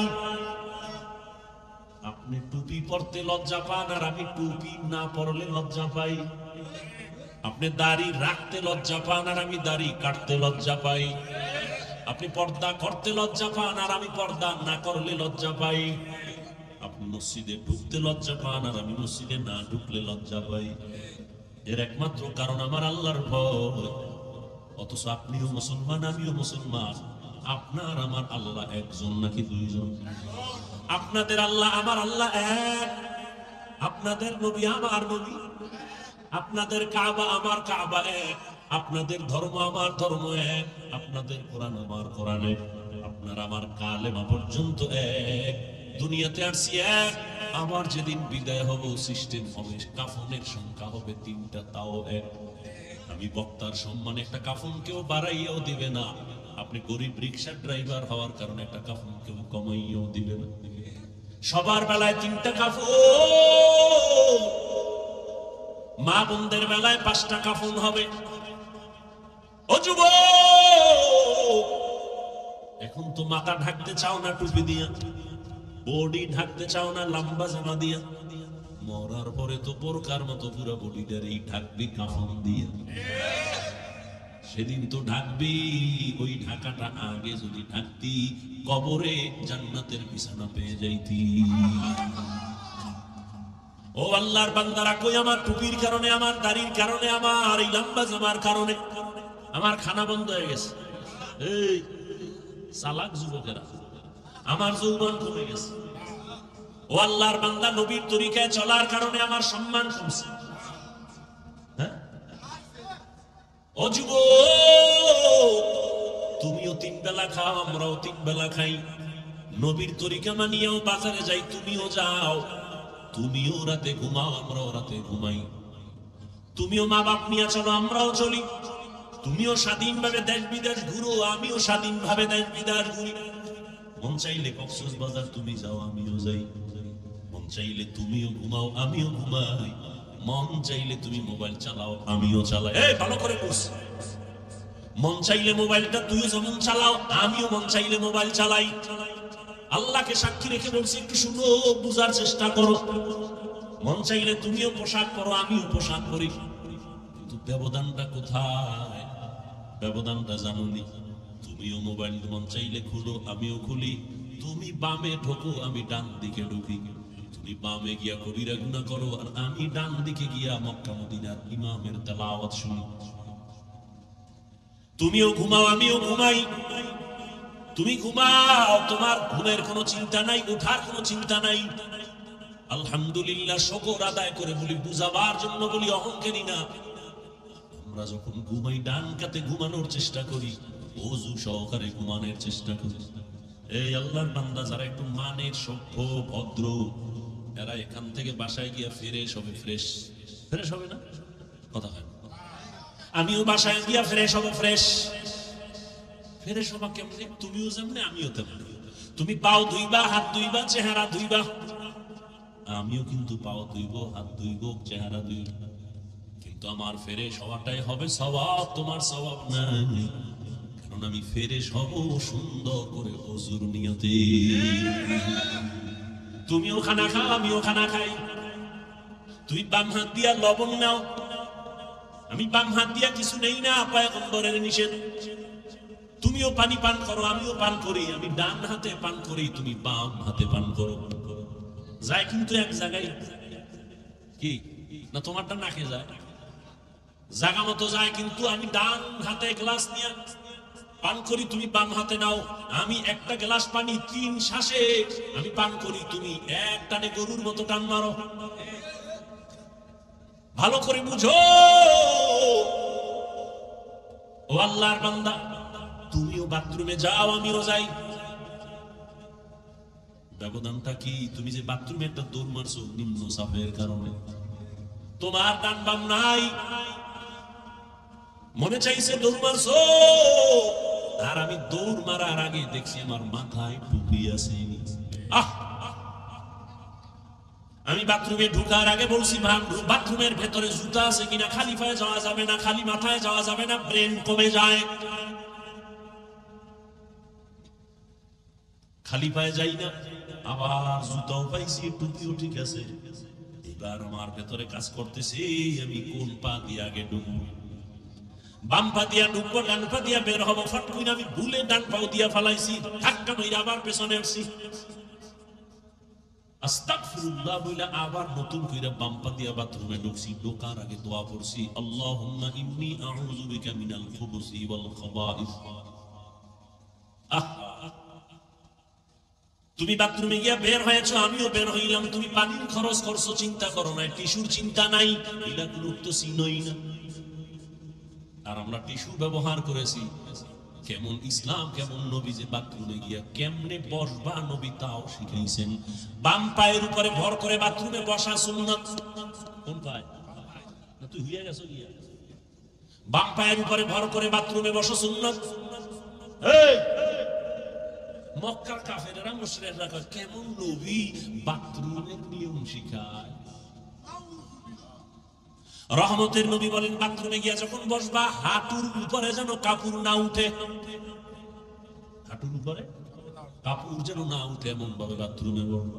A: আপনি টুপি পরতে লজ্জা পান আর আমি টুপি না পরলে লজ্জা পাই। আপনি দাড়ি রাখতে লজ্জা পান আর আমি দাড়ি কাটতে লজ্জা পাই। আপনি পর্দা করতে লজ্জা পান আর আমি পর্দা না করলে লজ্জা পাই। আপনি মসজিদে ঢুকতে লজ্জা পান আর আমি মসজিদে না ঢুকলে লজ্জা পাই। এর একমাত্র কারণ আমার আল্লাহর ভয়। অথচ আপনিও মুসলমান, আমিও মুসলমান, আপনার আমার আল্লাহ একজন নাকি দুইজন? আপনাদের আল্লাহ আমার আল্লাহ এক, আপনাদের নবী আমার নবী, আপনাদের কাবা আমার কাবা এক, আপনাদের ধর্ম আমার ধর্ম এক, আপনাদের কোরআন আমার কোরআন এক, আপনার আমার কালেমা পর্যন্ত এক। দুনিয়াতে আসছি এক, আমার যেদিন বিদায় হব সিস্টেম হবে, কাফনের সংখ্যা হবে তিনটা, তাও এক। আমি বক্তার সম্মানে একটা কাফন কেউ বাড়াইয়াও দিবে না, আপনি গরিব রিক্সার ড্রাইভার হওয়ার কারণে একটা কাফন কেউ কমাইয়াও দিবে না। সবার বেলায় তিনটা কাফন, মা বোনদের বেলায় পাঁচটা কাফন হবে। ও যুবক, এখন তো মাথা ঢাকতে চাও না টুপি দিয়া, বডি ঢাকতে চাও না লম্বা জামা দিয়া, মরার পরে তো বোরকার মতো পুরো বডিটার এই ঢাকবি কাফন দিয়ে। সেদিন তো ঢাকবি, ওই ঢাকাটা আগে যদি ঢাকতি কবরে জান্নাতের বিছানা পেয়ে যাইতি। ও আল্লাহর বান্দারা, কই আমার টুপির কারণে, আমার দাড়ির কারণে, আমার এই লম্বা জামার কারণে আমার খানা বন্ধ হয়ে গেছে। এই চালাক যুবকেরা, আমার যৌবন কমে গেছে। ও আল্লাহর বান্দা, নবীর তরিকায় চলার কারণে আমার সম্মান কমছে। হ্যাঁ, ও যুবক, তুমিও তিন বেলা খাও, আমরাও তিন বেলা খাই, নবীর তরিকা মানিয়েও বাজারে যাই, তুমিও যাও, তুমিও রাতে ঘুমাও, আমরাও রাতে ঘুমাই, তুমিও মা বাপ নিয়ে চলো, আমরাও চলি, তুমিও স্বাধীনভাবে দেশ বিদেশ ঘুরো, আমিও স্বাধীনভাবে দেশ বিদেশ ঘুরি। মন চাইলে কক্সবাজার তুমি যাও, আমিও যাই, মন চাইলে তুমিও ঘুমাও, আমিও ঘুমাই, মন চাইলে তুমি মোবাইল চালাও, আমিও চালাই। এই ভালো করে বুঝ, মন চাইলে মোবাইলটা তুইও যেমন চালাও, আমিও মন চাইলে মোবাইল চালাই। আল্লাহকে সাক্ষী রেখে বলছি, একটু শুনো, বুঝার চেষ্টা করো। মন চাইলে তুমিও পোশাক করো, আমিও পোশাক করি, কিন্তু ব্যবধানটা কোথায়? ব্যবধানটা জানোনি? তুমিও মোবাইল মন চাইলে খুলো, আমিও খুলি, তুমি বামে ঢোকো, আমি ডান দিকে ঢুকি, তুমি বামে গিয়া কবিরা গুনাহ করো, আর আমি ডান দিকে গিয়া মক্কা মদিনার ইমামের তেলাওয়াত শুনি। তুমিও ঘুমাও, আমিও ঘুমাই, তুমি ঘুমাও, তোমার ঘুমের কোনো চিন্তা নাই, ওঠার কোনো চিন্তা নাই। আলহামদুলিল্লাহ, শুকর আদায় করে বলি, বুঝাবার জন্য বলি, অহংকারী না। আমরা যখন ঘুমাই ডান কাতে ঘুমানোর চেষ্টা করি, ওযু সহকারে ঘুমানোর চেষ্টা করি। এই আল্লাহর বান্দা যারা একটু মানের, সভ্য, ভদ্র, এরা এখান থেকে বাসায় গিয়া ফ্রেশ হবে। ফ্রেশ ফ্রেশ হবে না? কথা হয়। আমিও বাসায় গিয়া ফ্রেশ হবো। ফ্রেশ ফ্রেশ হবা কেমনে? তুমিও যেমনে আমিও তেমনি। তুমি পাও ধুইবা, হাত ধুইবা, চেহারা ধুইবা, আমিও কিন্তু পাও ধুইব, হাত ধুইব, চেহারা ধুইব, কিন্তু আমার ফ্রেশ হওয়াটাই হবে সওয়াব, তোমার সওয়াব নাই। কারণ আমি ফ্রেশ হব সুন্দর করে ওযুর নিয়তে। তুমিও খানা খাও, আমিও খানা খাই, তুই বাম হাত দিয়া লবণ নাও, আমি বাম হাত দিয়া কিছু নেই না, পয়গম্বরের নিষেধ। তুমিও পানি পান করো, আমিও পান করি, আমি ডান হাতে পান করি, তুমি বাম হাতে পান করো, যায় কিন্তু এক জায়গায়। কি না তোমারটা নাকে যায়? জায়গা মতো যায়, কিন্তু আমি ডান হাতে গ্লাস নিয়ে পান করি, তুমি বাম হাতে নাও। আমি একটা গ্লাস পানি তিন শ্বাসে আমি পান করি, তুমি এক টানে গরুর মতো টান মারো। ভালো করে বুঝো ও আল্লাহর বান্দা, তুমিও বাথরুমে যাও, আমিও যাই। ব্যবধানটা কি? তুমি যে বাথরুমে একটা দৌড় মারছো নিম্ন সাফের কারণে, তোমার ডান বাম নাই, মনে চাইছে দৌড় মারছো, আর আমি দৌড় মারার আগে দেখছি আমার মাথায় টুপি আছে। আহ, আমি বাথরুমে ঢুকার আগে বলছি, বাথরুমের ভেতরে জুতা আছে কিনা, খালি পায়ে যাওয়া যাবে না, খালি মাথায় যাওয়া যাবে না, ব্রেন কমে যায়। খালি পায়ে যাই না, আবার জুতাও পাইছি, টুপিও ঠিক আছে। এবার আমার ভেতরে কাজ করতেছে, আমি কোন পা দিয়ে আগে ঢুকবো, বাম পা দিয়া ঢুকবো, ডান পা দিয়া বের হবো। ফট করে আমি ভুলে ডান পাও দিয়া ফালাইছি, ধাক্কা মেরে আবার পেছনে আসছি, আস্তাগফিরুল্লাহ বইলা আবার নতুন কইরা বাম পা দিয়া বাথরুমে ঢুকছি। ঢোকার আগে দোয়া পড়ছি, আল্লাহুম্মা ইন্নী আউযু বিকা মিনাল খুবুসি ওয়াল খাবাইস। আহ, তুমি বাথরুমে গিয়া বের হয়েছো, আমিও বের হইলাম, তুমি পানির খরচ করছো, চিন্তা করো না, টিস্যুর চিন্তা নাই, এটা কোনো তো চিনই না। আর আমরা টিস্যু ব্যবহার করেছি। কেমন ইসলাম, কেমন নবী যে বাথরুমে গিয়া কেমনে বসবা নবী তাও শিখাইছেন। বাম পায়ের উপরে ভর করে বাথরুমে বসা সুন্নাত। কোন পায় না তুই হইয়া গেছো গিয়া? বাম পায়ের উপরে ভর করে বাথরুমে বসা সুন্নাত। এই মক্কার কাফেরেরা মুশরিকরা কয় কেমন নবী বাথরুমের নিয়ম শিখায়। রহমতের নবী বলেন বাথরুমে গিয়া যখন বসবা হাঁটুর উপরে যেন কাপড় না উঠে, হাঁটুর উপরে কাপড় যেন না উঠে এমন ভাবে বাথরুমে বসবা।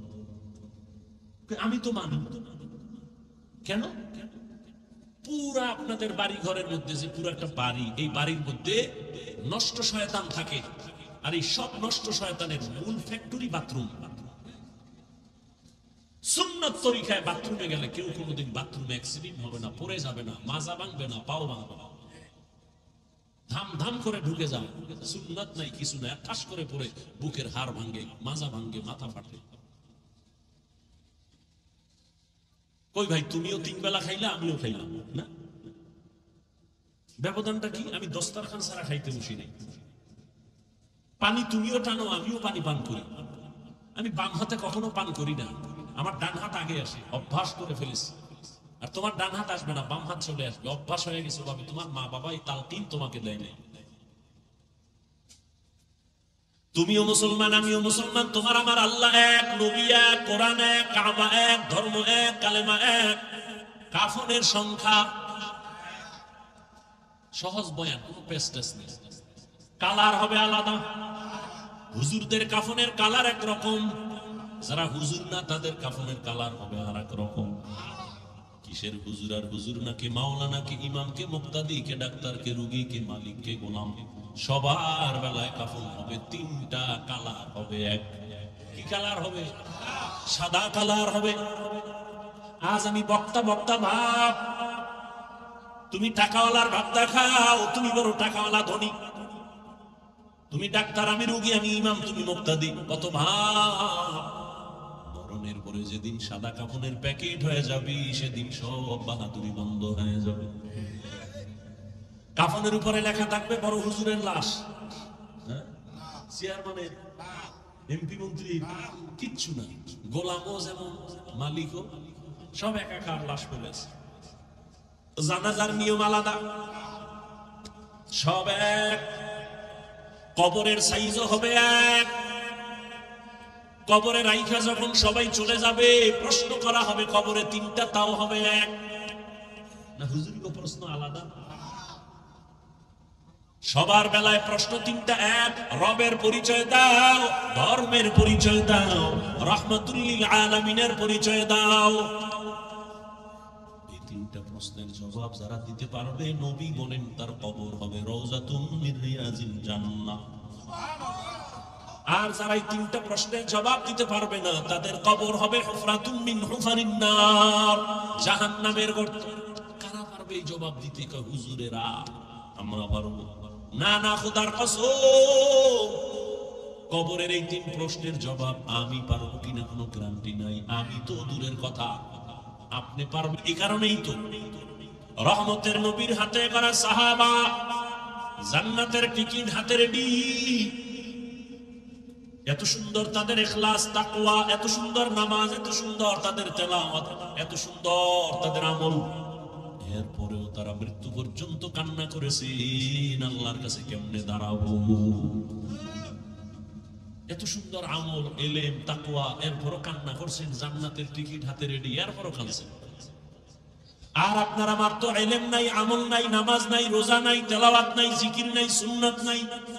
A: আমি তো মানি। কেন? পুরা আপনাদের বাড়ি ঘরের মধ্যে যে পুরো একটা বাড়ি, এই বাড়ির মধ্যে নষ্ট শয়তান থাকে, আর এই সব নষ্ট শয়তানের মূল ফ্যাক্টরি বাথরুম। সুন্নাত তরিকায় বাথরুমে গেলে কেউ কোনোদিন বাথরুমে অ্যাক্সিডেন্ট হবে না, পড়ে যাবে না, মাজা ভাঙবে না, পাও ভাঙবে না, ধাম ধাম করে ঢুকে যাবে। সুন্নাত নাই, কিছু নাই, ঠাস করে পড়ে বুকের হাড় ভাঙে, মাজা ভাঙে, মাথা ফাটে। কই ভাই তুমিও তিন বেলা খাইলে আমিও খাইলাম না, ব্যবধানটা কি? আমি দস্তারখান ছাড়া খাইতে বসি নাই। পানি তুমিও টানো, আমিও পানি পান করি। আমি বাম হাতে কখনো পান করি না, আমার ডান হাত আগে আসে, অভ্যাস করে ফেলেছি। আর তোমার ডান হাত আসবে না, বাম হাত চলে আসবে, অভ্যাস হয়ে গেছে। ভাবে তোমার মা বাবা এই তালকিন তোমাকে দেয় নাই। তুমিও মুসলমান, আমিও মুসলমান, তোমার আমার আল্লাহ এক, নবী এক, কোরআন এক, কাবা এক, ধর্ম এক, কালেমা এক, কাফনের সংখ্যা সহজ বয়ান, কোনো পেস্টেস নেই। কালার হবে আলাদা। হুজুরদের কাফনের কালার একরকম, যারা হুজুর না তাদের কাফনের কালার হবে আর এক রকম। কিসের হুজুর আর হুজুর নাকি মাওলানা কে ইমাম কে মুক্তাদি কে ডাক্তার কে রোগী কে মালিক কে গোলাম, সবার বেলায় কাফন হবে তিনটা, কালার হবে এক। কি কালার হবে? সাদা কালার হবে। আজ আমি বক্তা বক্তা ভাব, তুমি টাকাওয়ালার ভাব দেখাও, তুমি বড় টাকাওয়ালা ধনী। তুমি ডাক্তার, আমি রোগী, আমি ইমাম, তুমি মুক্তাদি, কত ভাব। মরণের পরে যেদিন সাদা কাফনের প্যাকেট হয়ে যাবি, সেদিন সব বাহাদুরি বন্ধ হয়ে যাবে। কাফনের উপরে লেখা থাকবে বড় হুজুরের লাশ, চেয়ারম্যানের, এমপি, মন্ত্রী, কিচ্ছু না। গোলামও যেমন, মালিকও, সব একাকার লাশ পড়েছে। জানাজার নিয়ম আলাদা, সব এক। কবরের সাইজও হবে এক। কবরে রাইখা যখন সবাই চলে যাবে, প্রশ্ন করা হবে কবরে তিনটা, তাও হবে এক। না হুজুর গো প্রশ্ন আলাদা? সবার বেলায় প্রশ্ন তিনটা এক। রবের পরিচয় দাও, ধর্মের পরিচয় দাও, রাহমাতুল লিল আলামিনের পরিচয় দাও। এই তিনটা প্রশ্নের জবাব যারা দিতে পারবে, নবী বলেন তার কবর হবে রওজাতুম মিন রিয়াজিল জান্নাহ। আর যারা এই তিনটা প্রশ্নের জবাব দিতে পারবে না, তাদের কবর হবে হুফরাতুম মিন হুফারিন নার, জাহান্নামের গর্ত। কারা পারবে এই জবাব দিতে? কয় হুজুরেরা। আমরা পারবো না? না, খোদার কসম, কবরের এই তিন প্রশ্নের জবাব আমি পারবো কিনা কোনো গ্যারান্টি নাই। আমি তো দূরের কথা, আপনি পারবেন। এই কারণেই তো রহমতের নবীর হাতে করা সাহাবা জান্নাতের টিকিট হাতে রেডি। এত সুন্দর তাদের ইখলাস, তাকওয়া, এত সুন্দর নামাজ, এত সুন্দর তাদের তেলাওয়াত, এত সুন্দর তাদের আমল। এরপরেও তারা মৃত্যু পর্যন্ত কান্না করেছেন, আল্লাহর কাছে কেমনে দাঁড়াবো। এত সুন্দর আমল, এলেম, তাকওয়া, এরপরও কান্না করছেন, জান্নাতের টিকিট হাতে রেডি, এরপরও কাঁদছেন। আর আপনার আমার তো এলেম নাই, আমল নাই, নামাজ নাই, রোজা নাই, তেলাওয়াত নাই, জিকির নাই, সুন্নাত নাই।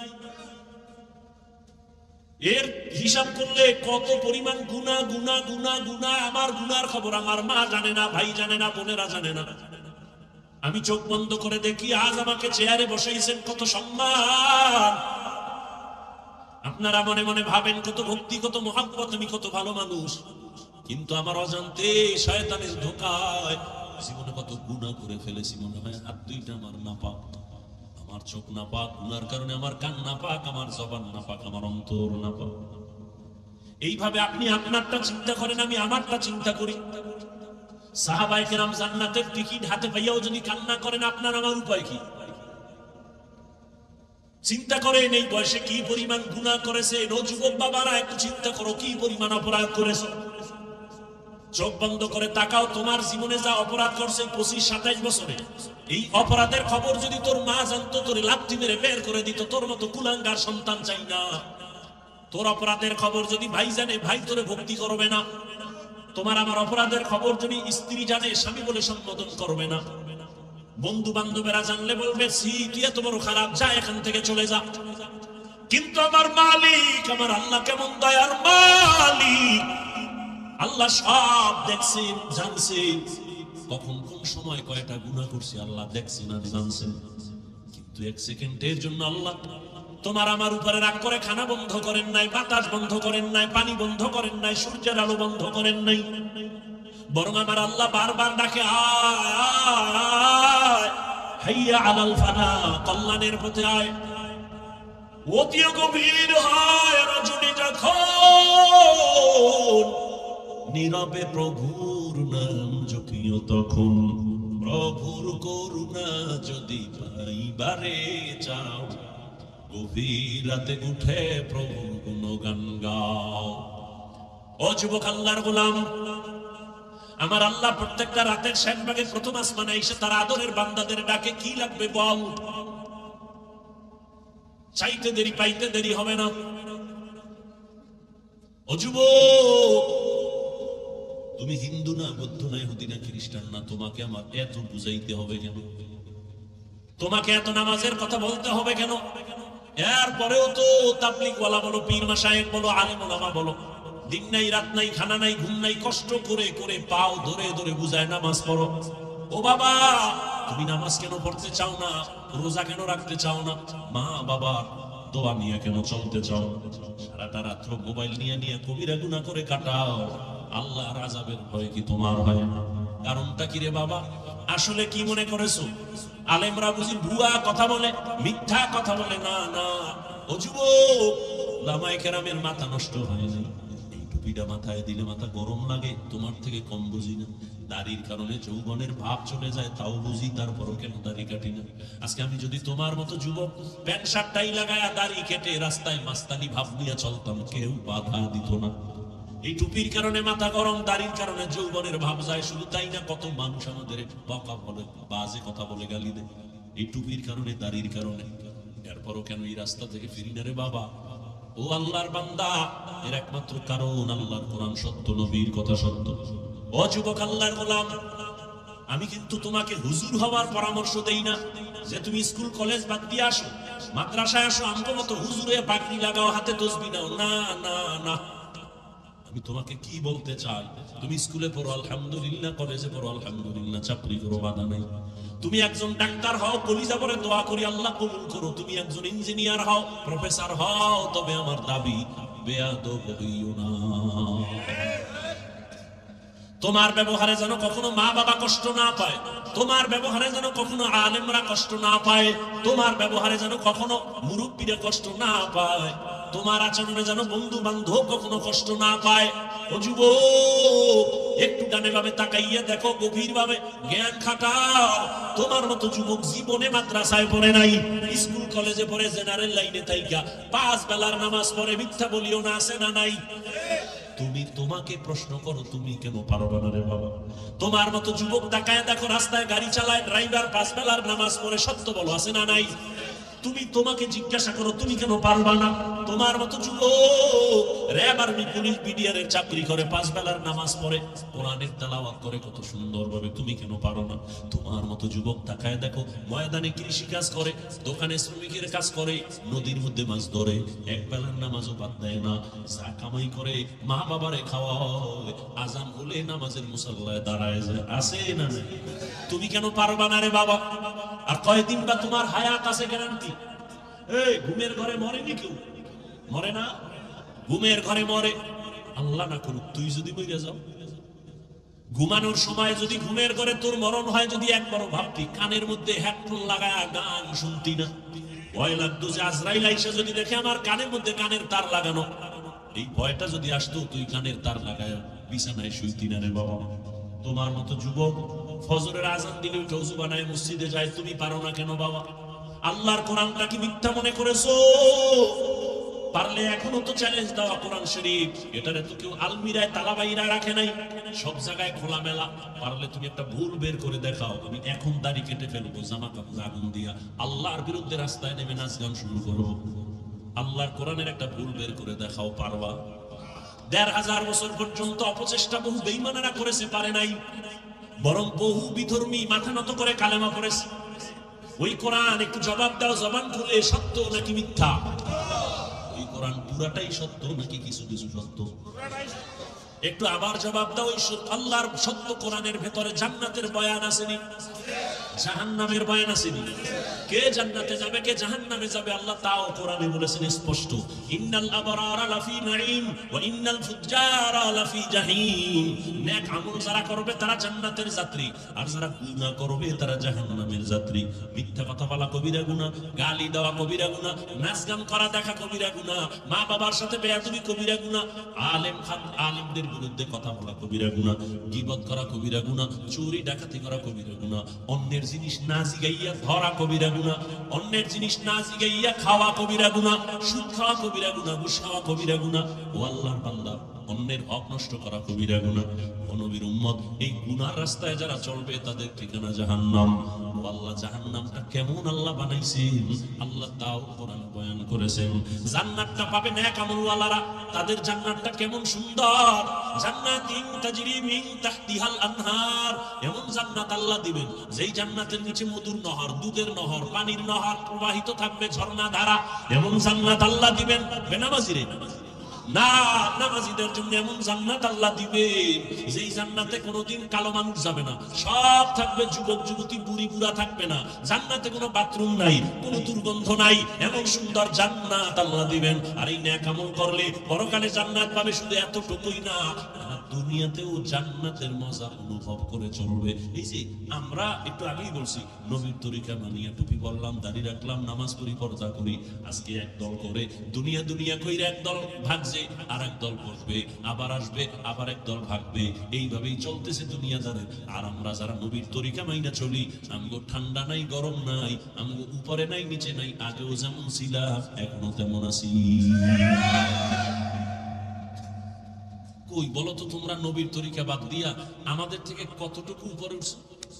A: এর হিসাব করলে কত পরিমাণ গুনাহ, গুনাহ, গুনাহ, গুনাহ। আমার গুনার খবর আমার মা জানে না, ভাই জানে না, বোনেরা জানে না। আমি চোখ বন্ধ করে দেখি, আজ আমাকে চেয়ারে বসাইছেন, কত সম্মান। আপনারা মনে মনে ভাবেন কত ভক্তি, কত মহাব্বত, আমি কত ভালো মানুষ। কিন্তু আমার অজান্তে শয়তানের ধোঁকায় জীবনে কত গুনাহ করে ফেলেছি। মনে হয় হাত দুইটা আমার নাপাক, আমার চোখ নাপাক, গুনার কারণে আমার কান নাপাক, আমার জবান নাপাক, আমার অন্তর নাপাক। এইভাবে আপনি আপনারটা চিন্তা করেন, আমি আমারটা চিন্তা করি। সাহাবায়ে কেরাম জান্নাতের টিকিট হাতে পাইয়াও যদি কান্না করেন, আপনার আমার উপায় কি? চিন্তা করেন এই বয়সে কি পরিমাণ গুনাহ করেছে। ও যুবক বাবারা, একটু চিন্তা করো কি পরিমাণ অপরাধ করেছো। চোখ বন্ধ করে তাকাও, তোমার জীবনে যা অপরাধ করছে পঁচিশ সাতাইশ বছরে, এই অপরাধের খবর যদি তোর মা জানতো, তোর লাথি মেরে বের করে দিত। তোর মতো কুলাঙ্গার সন্তান চাই না। তোর অপরাধের খবর যদি ভাই জানে, ভাই তোরে ভক্তি করবে না। তোমার আমার অপরাধের খবর যদি স্ত্রী জানে, স্বামী বলে সম্বোধন করবে না। বন্ধু বান্ধবেরা জানলে বলবে, সি তুই এত বড় খারাপ, যা এখান থেকে চলে যা। কিন্তু আমার মালিক, আমার আল্লাহ কেমন দয়ার মালিক, আল্লাহ সব দেখছেন, জানছেন। কখন কোন সময় কয়টা গুনাহ করছি আল্লাহ দেখছেন আর জানছেন। কিন্তু এক সেকেন্ডের জন্য আল্লাহ তোমার আমার উপরে রাগ করে খানা বন্ধ করেন নাই, বাতাস বন্ধ করেন নাই, পানি বন্ধ করেন নাই, সূর্যের আলো বন্ধ করেন নাই। বরং আমার আল্লাহ বারবার ডাকে, আয় হাইয়া আলাল ফানা, কল্যাণের পথে আয়। অতি গভীর হয় রজনী যখন, নীরবে প্রভুর নাম জপিও তখন। প্রভুর করুণা যদি পাইবারে চাও, গভীর রাতে উঠে প্রভুর গুণগান গাও। ও যুবক আল্লাহর গোলাম, আমার আল্লাহ প্রত্যেকটা রাতের শেষ ভাগে প্রথম আসমানে এসে তার আদরের বান্দাদের ডাকে, কি লাগবে বল। চাইতে দেরি পাইতে দেরি হবে না। ও যুবক, তুমি হিন্দু না, বৌদ্ধ না, ইহুদি না, খ্রিস্টান না, তোমাকে আমার এত বুঝাইতে হবে কেন? তোমাকে এত নামাজের কথা বলতে হবে কেন? এরপরেও তো তাবলীগ ওয়ালা বলো, পীর মাশায়েখ বলো, আলেম ওলামা বলো, দিন নাই রাত নাই, খানা নাই ঘুম নাই, কষ্ট করে করে পাও ধরে ধরে বুঝায় নামাজ পড়ো। ও বাবা, তুমি নামাজ কেন পড়তে চাও না? রোজা কেন রাখতে চাও না? মা বাবা দোয়া নিয়ে কেন চলতে চাও? সারাটা রাত্র মোবাইল নিয়ে নিয়ে কবিরা গুনাহ করে কাটাও। আল্লাহর আযাবের ভয় কি তোমার হয় না? কারণটা কি রে বাবা? আসলে কি মনে করেছো আলেমরা বুঝি ভুয়া কথা বলে, মিথ্যা কথা বলে? না না, ও যুবক, উলামায়ে কেরামের মাথা নষ্ট হয় না। এই টুপিটা মাথায় দিলে মাথা গরম লাগে, তোমার থেকে কম বুঝি না। দাড়ির কারণে যৌবনের ভাব চলে যায়, তাও বুঝি, তারপরও কেন দাড়ি কাটি না? আজকে আমি যদি তোমার মতো যুবক প্যান্ট শার্টটাই লাগায়া দাড়ি কেটে রাস্তায় মাস্তানি ভাব নিয়ে চলতাম, কেউ বাধা দিত না। এই টুপির কারণে মাথা গরম, দাড়ির কারণে যৌবনের ভাব যায়। শুধু তাই না, কত মানুষ আমাদের বকা বলে, বাজে কথা বলে, গালি দেয় এই টুপির কারণে, দাড়ির কারণে। এরপরও কেন এই রাস্তা থেকে ফিরি না রে বাবা? ও আল্লাহর বান্দা, এর একমাত্র কারণ আল্লাহর কোরআন সত্য, নবীর কথা সত্য। ও যুবক আল্লাহর গোলাম, আমি কিন্তু তোমাকে হুজুর হওয়ার পরামর্শ দেই না যে তুমি স্কুল কলেজ বাদ দিয়ে আসো, মাদ্রাসায় আসো, আমগো মতো হুজুরে পাগড়ি লাগাও, হাতে তসবিহ নাও। না না না, আমি তোমাকে কি বলতে চাই, তুমি স্কুলে পড়ো আলহামদুলিল্লাহ, কলেজে পড়ো আলহামদুলিল্লাহ, চাকরি করো, বাধা নাই। তুমি একজন ডাক্তার হও, কলিজা পড়ে দোয়া করি আল্লাহ কবুল করো। তুমি একজন ইঞ্জিনিয়ার হও, প্রফেসর হও, তবে আমার দাবি বেয়াদব হইও না। তোমার ব্যবহারে যেন কখনো মা বাবা কষ্ট না পায়, তোমার ব্যবহারে যেন কখনো আলেমরা কষ্ট না পায়, তোমার ব্যবহারে যেন কখনো মুরব্বীরা কষ্ট না পায়, তোমার আচরণে যেন বন্ধু বান্ধব কখনো কষ্ট না পায়। ও যুবক, একটু ডানে ভাবে তাকাইয়া দেখো, গভীর ভাবে জ্ঞান খাটাও। তোমার মতো যুবক জীবনে মাদ্রাসায় পড়ে নাই, স্কুল কলেজে পড়ে, জেনারেল লাইনে থাইকা পাঁচ বেলার নামাজ পড়ে, মিথ্যা বলিও না, আছে না নাই? তুমি তোমাকে প্রশ্ন করো, তুমি কেন পারবে না রে বাবা? তোমার মতো যুবক তাকায় দেখো, রাস্তায় গাড়ি চালায়, ড্রাইভার, পাঁচ বেলার নামাজ পড়ে, সত্য বলো, আছে না নাই? তুমি তোমাকে জিজ্ঞাসা করো, তুমি কেন পারবা না? তোমার মতো যুবক র‍্যাব, আর্মি, পুলিশ, বিডিআর এর চাকরি করে, পাঁচ বেলার নামাজ পড়ে, কোরআনের তেলাওয়াত করে কত সুন্দরভাবে, তুমি কেন পারো না? তোমার মতো যুবক তাকায় দেখো, ময়দানে কৃষি কাজ করে, দোকানে শ্রমিকের কাজ করে, নদীর মধ্যে মাছ ধরে, এক বেলার নামাজও বাদ দেয় না, যা কামাই করে মা বাবারে খাওয়ায়, আজান হলে নামাজের মুসাল্লায় দাঁড়ায় যায়, আছে না নাই? তুমি কেন পারবা না রে বাবা? আর কয়দিন বা তোমার হায়াত আছে গ্যারান্টি? এই ঘুমের ঘরে মরেনি কেউ? মরে না? ঘুমের ঘরে মরে, আল্লাহ না করুক তুই যদি মরে যাও, ঘুমানোর সময় যদি ঘুমের ঘরে তোর মরণ হয়, যদি একবারও ভাবতি, কানের মধ্যে হেডফোন লাগায় গান শুনতি না? ভয় লাগতো যে আজরাইল আইসা যদি দেখে আমার কানের মধ্যে কানের তার লাগানো, এই ভয়টা যদি আসতো তুই কানের তার লাগায় বিছানায় শুইতি না রে বাবা। তোমার মতো যুবক ফজরের আজান দিলে ওইটা ওযু বানায় মসজিদে যায়, তুমি পারো না কেন বাবা? আল্লাহর কোরআনটা কি মিথ্যা মনে করেছো? পারলে এখনো তো চ্যালেঞ্জ দেওয়া কোরআন শরীফ, এটারে তো কেউ আলমিরায় তালা বাইরা রাখে নাই, সব জায়গায় খোলা মেলা। পারলে তুমি একটা ভুল বের করে দেখাও, আমি এখন দাড়ি কেটে ফেলবো, জামা কাপড় আগুন দিয়া আল্লাহর বিরুদ্ধে রাস্তায় নেমে নাচ গান শুরু করবো। আল্লাহর কোরআনের একটা ভুল বের করে দেখাও, পারবা? দেড় হাজার বছর পর্যন্ত অপচেষ্টা বহু বেঈমানেরা করেছে, পারে নাই। বরং বহু বিধর্মী মাথা নত করে কালেমা পড়েছে। ওই কোরআন একটু জবাব দাও, জবান খুলে, সত্য নাকি মিথ্যা? ওই কোরআন পুরাটাই সত্য নাকি কিছু কিছু সত্য? একটু আবার জবাব দাও। ওই আল্লাহর সত্য কোরআনের ভেতরে জান্নাতের বয়ান আসেনি, জাহান্নামের বয়ান আসেনি? কে জান্নাতে যাবে কে জাহান্নামে যাবে আল্লাহ তাও কোরআনে বলেছেন স্পষ্ট, ইন্নাল আবরারা লাফি নাঈম ওয়া ইন্নাল ফুজ্জারা লাফি জাহিম। নেক আমল যারা করবে তারা জান্নাতের যাত্রী, আর যারা গুনাহ করবে তারা জাহান্নামের যাত্রী। মিথ্যা কথা বলা কবিরা গুনাহ, গালি দেওয়া কবিরা গুনাহ, নাচ গান করা দেখা কবিরা গুনাহ, মা বাবার সাথে বেয়াদবি কবিরা গুনাহ, আলেম খান আলেমদের বিরুদ্ধে কথা বলা কবিরা গুনাহ, গীবত করা কবিরা গুনাহ, চুরি ডাকাতি করা কবিরা গুনাহ, অন্যের জিনিস না জিগাইয়া ধরা কবিরা গুনাহ, অন্যের জিনিস না জিগাইয়া খাওয়া কবিরা গুনাহ, সুদ খাওয়া কবিরা গুনাহ, ঘুষ খাওয়া কবিরা গুনাহ, ও আল্লাহর বান্দা অন্যের হক নষ্ট করা কবিরা গুনাহ। ও নবীর উম্মত, এই গুনার রাস্তায় যারা চলবে তাদের ঠিকানা জাহান্নাম। ও আল্লাহ, জাহান্নামটা কেমন আল্লাহ বানাইছেন আল্লাহ তাও কোরআন বয়ান করেছেন। জান্নাতটা পাবে নেক আমলওয়ালারা, তাদের জান্নাতটা কেমন সুন্দর। জান্নাতিন তাজরি মিন তাহতিহাল আনহার, এমন জান্নাত আল্লাহ দিবেন যেই জান্নাতের নিচে মধুর নহর, দুধের নহর, পানির নহর প্রবাহিত থাকবে, ঝর্ণা ধারা। এমন জান্নাত আল্লাহ দিবেন। বেনামাজিরে না, নামাজীদের জন্য এমন জান্নাত আল্লাহ দিবে যেই জান্নাতে কোনোদিন কালো মানুষ যাবে না, সব থাকবে যুবক যুবতী, বুড়ি বুড়া থাকবে না। জান্নাতে কোনো বাথরুম নাই, কোনো দুর্গন্ধ নাই, এমন সুন্দর জান্নাত আল্লাহ দিবেন। আর এই নেক আমল করলে পরকালে জান্নাত পাবে। শুধু এতটুকুই না, দুনিয়াতেও জান্নাতের মজা অনুভব করে চলবে। এই যে আমরা একটু আগেই বলছি, নবীর তরিকা মানিয়া টুপি পরলাম, দাড়ি রাখলাম, নামাজ পড়ি, পর্দা করি, আজকে একদল করে দুনিয়া দুনিয়া কইরা একদল ভাগছে, আর একদল বসবে, আবার আসবে, আবার একদল ভাগবে। এইভাবেই চলতেছে দুনিয়াদারের। আর আমরা যারা নবীর তরিকা মাইনা চলি, আমগো ঠান্ডা নাই, গরম নাই, আমগো উপরে নাই, নিচে নাই, আগেও যেমন ছিলাম এখনো তেমন আছি। কই বলো তো তোমরা নবীর তরিকা বাদ দিয়া আমাদের থেকে কতটুকু উপরে উঠছো,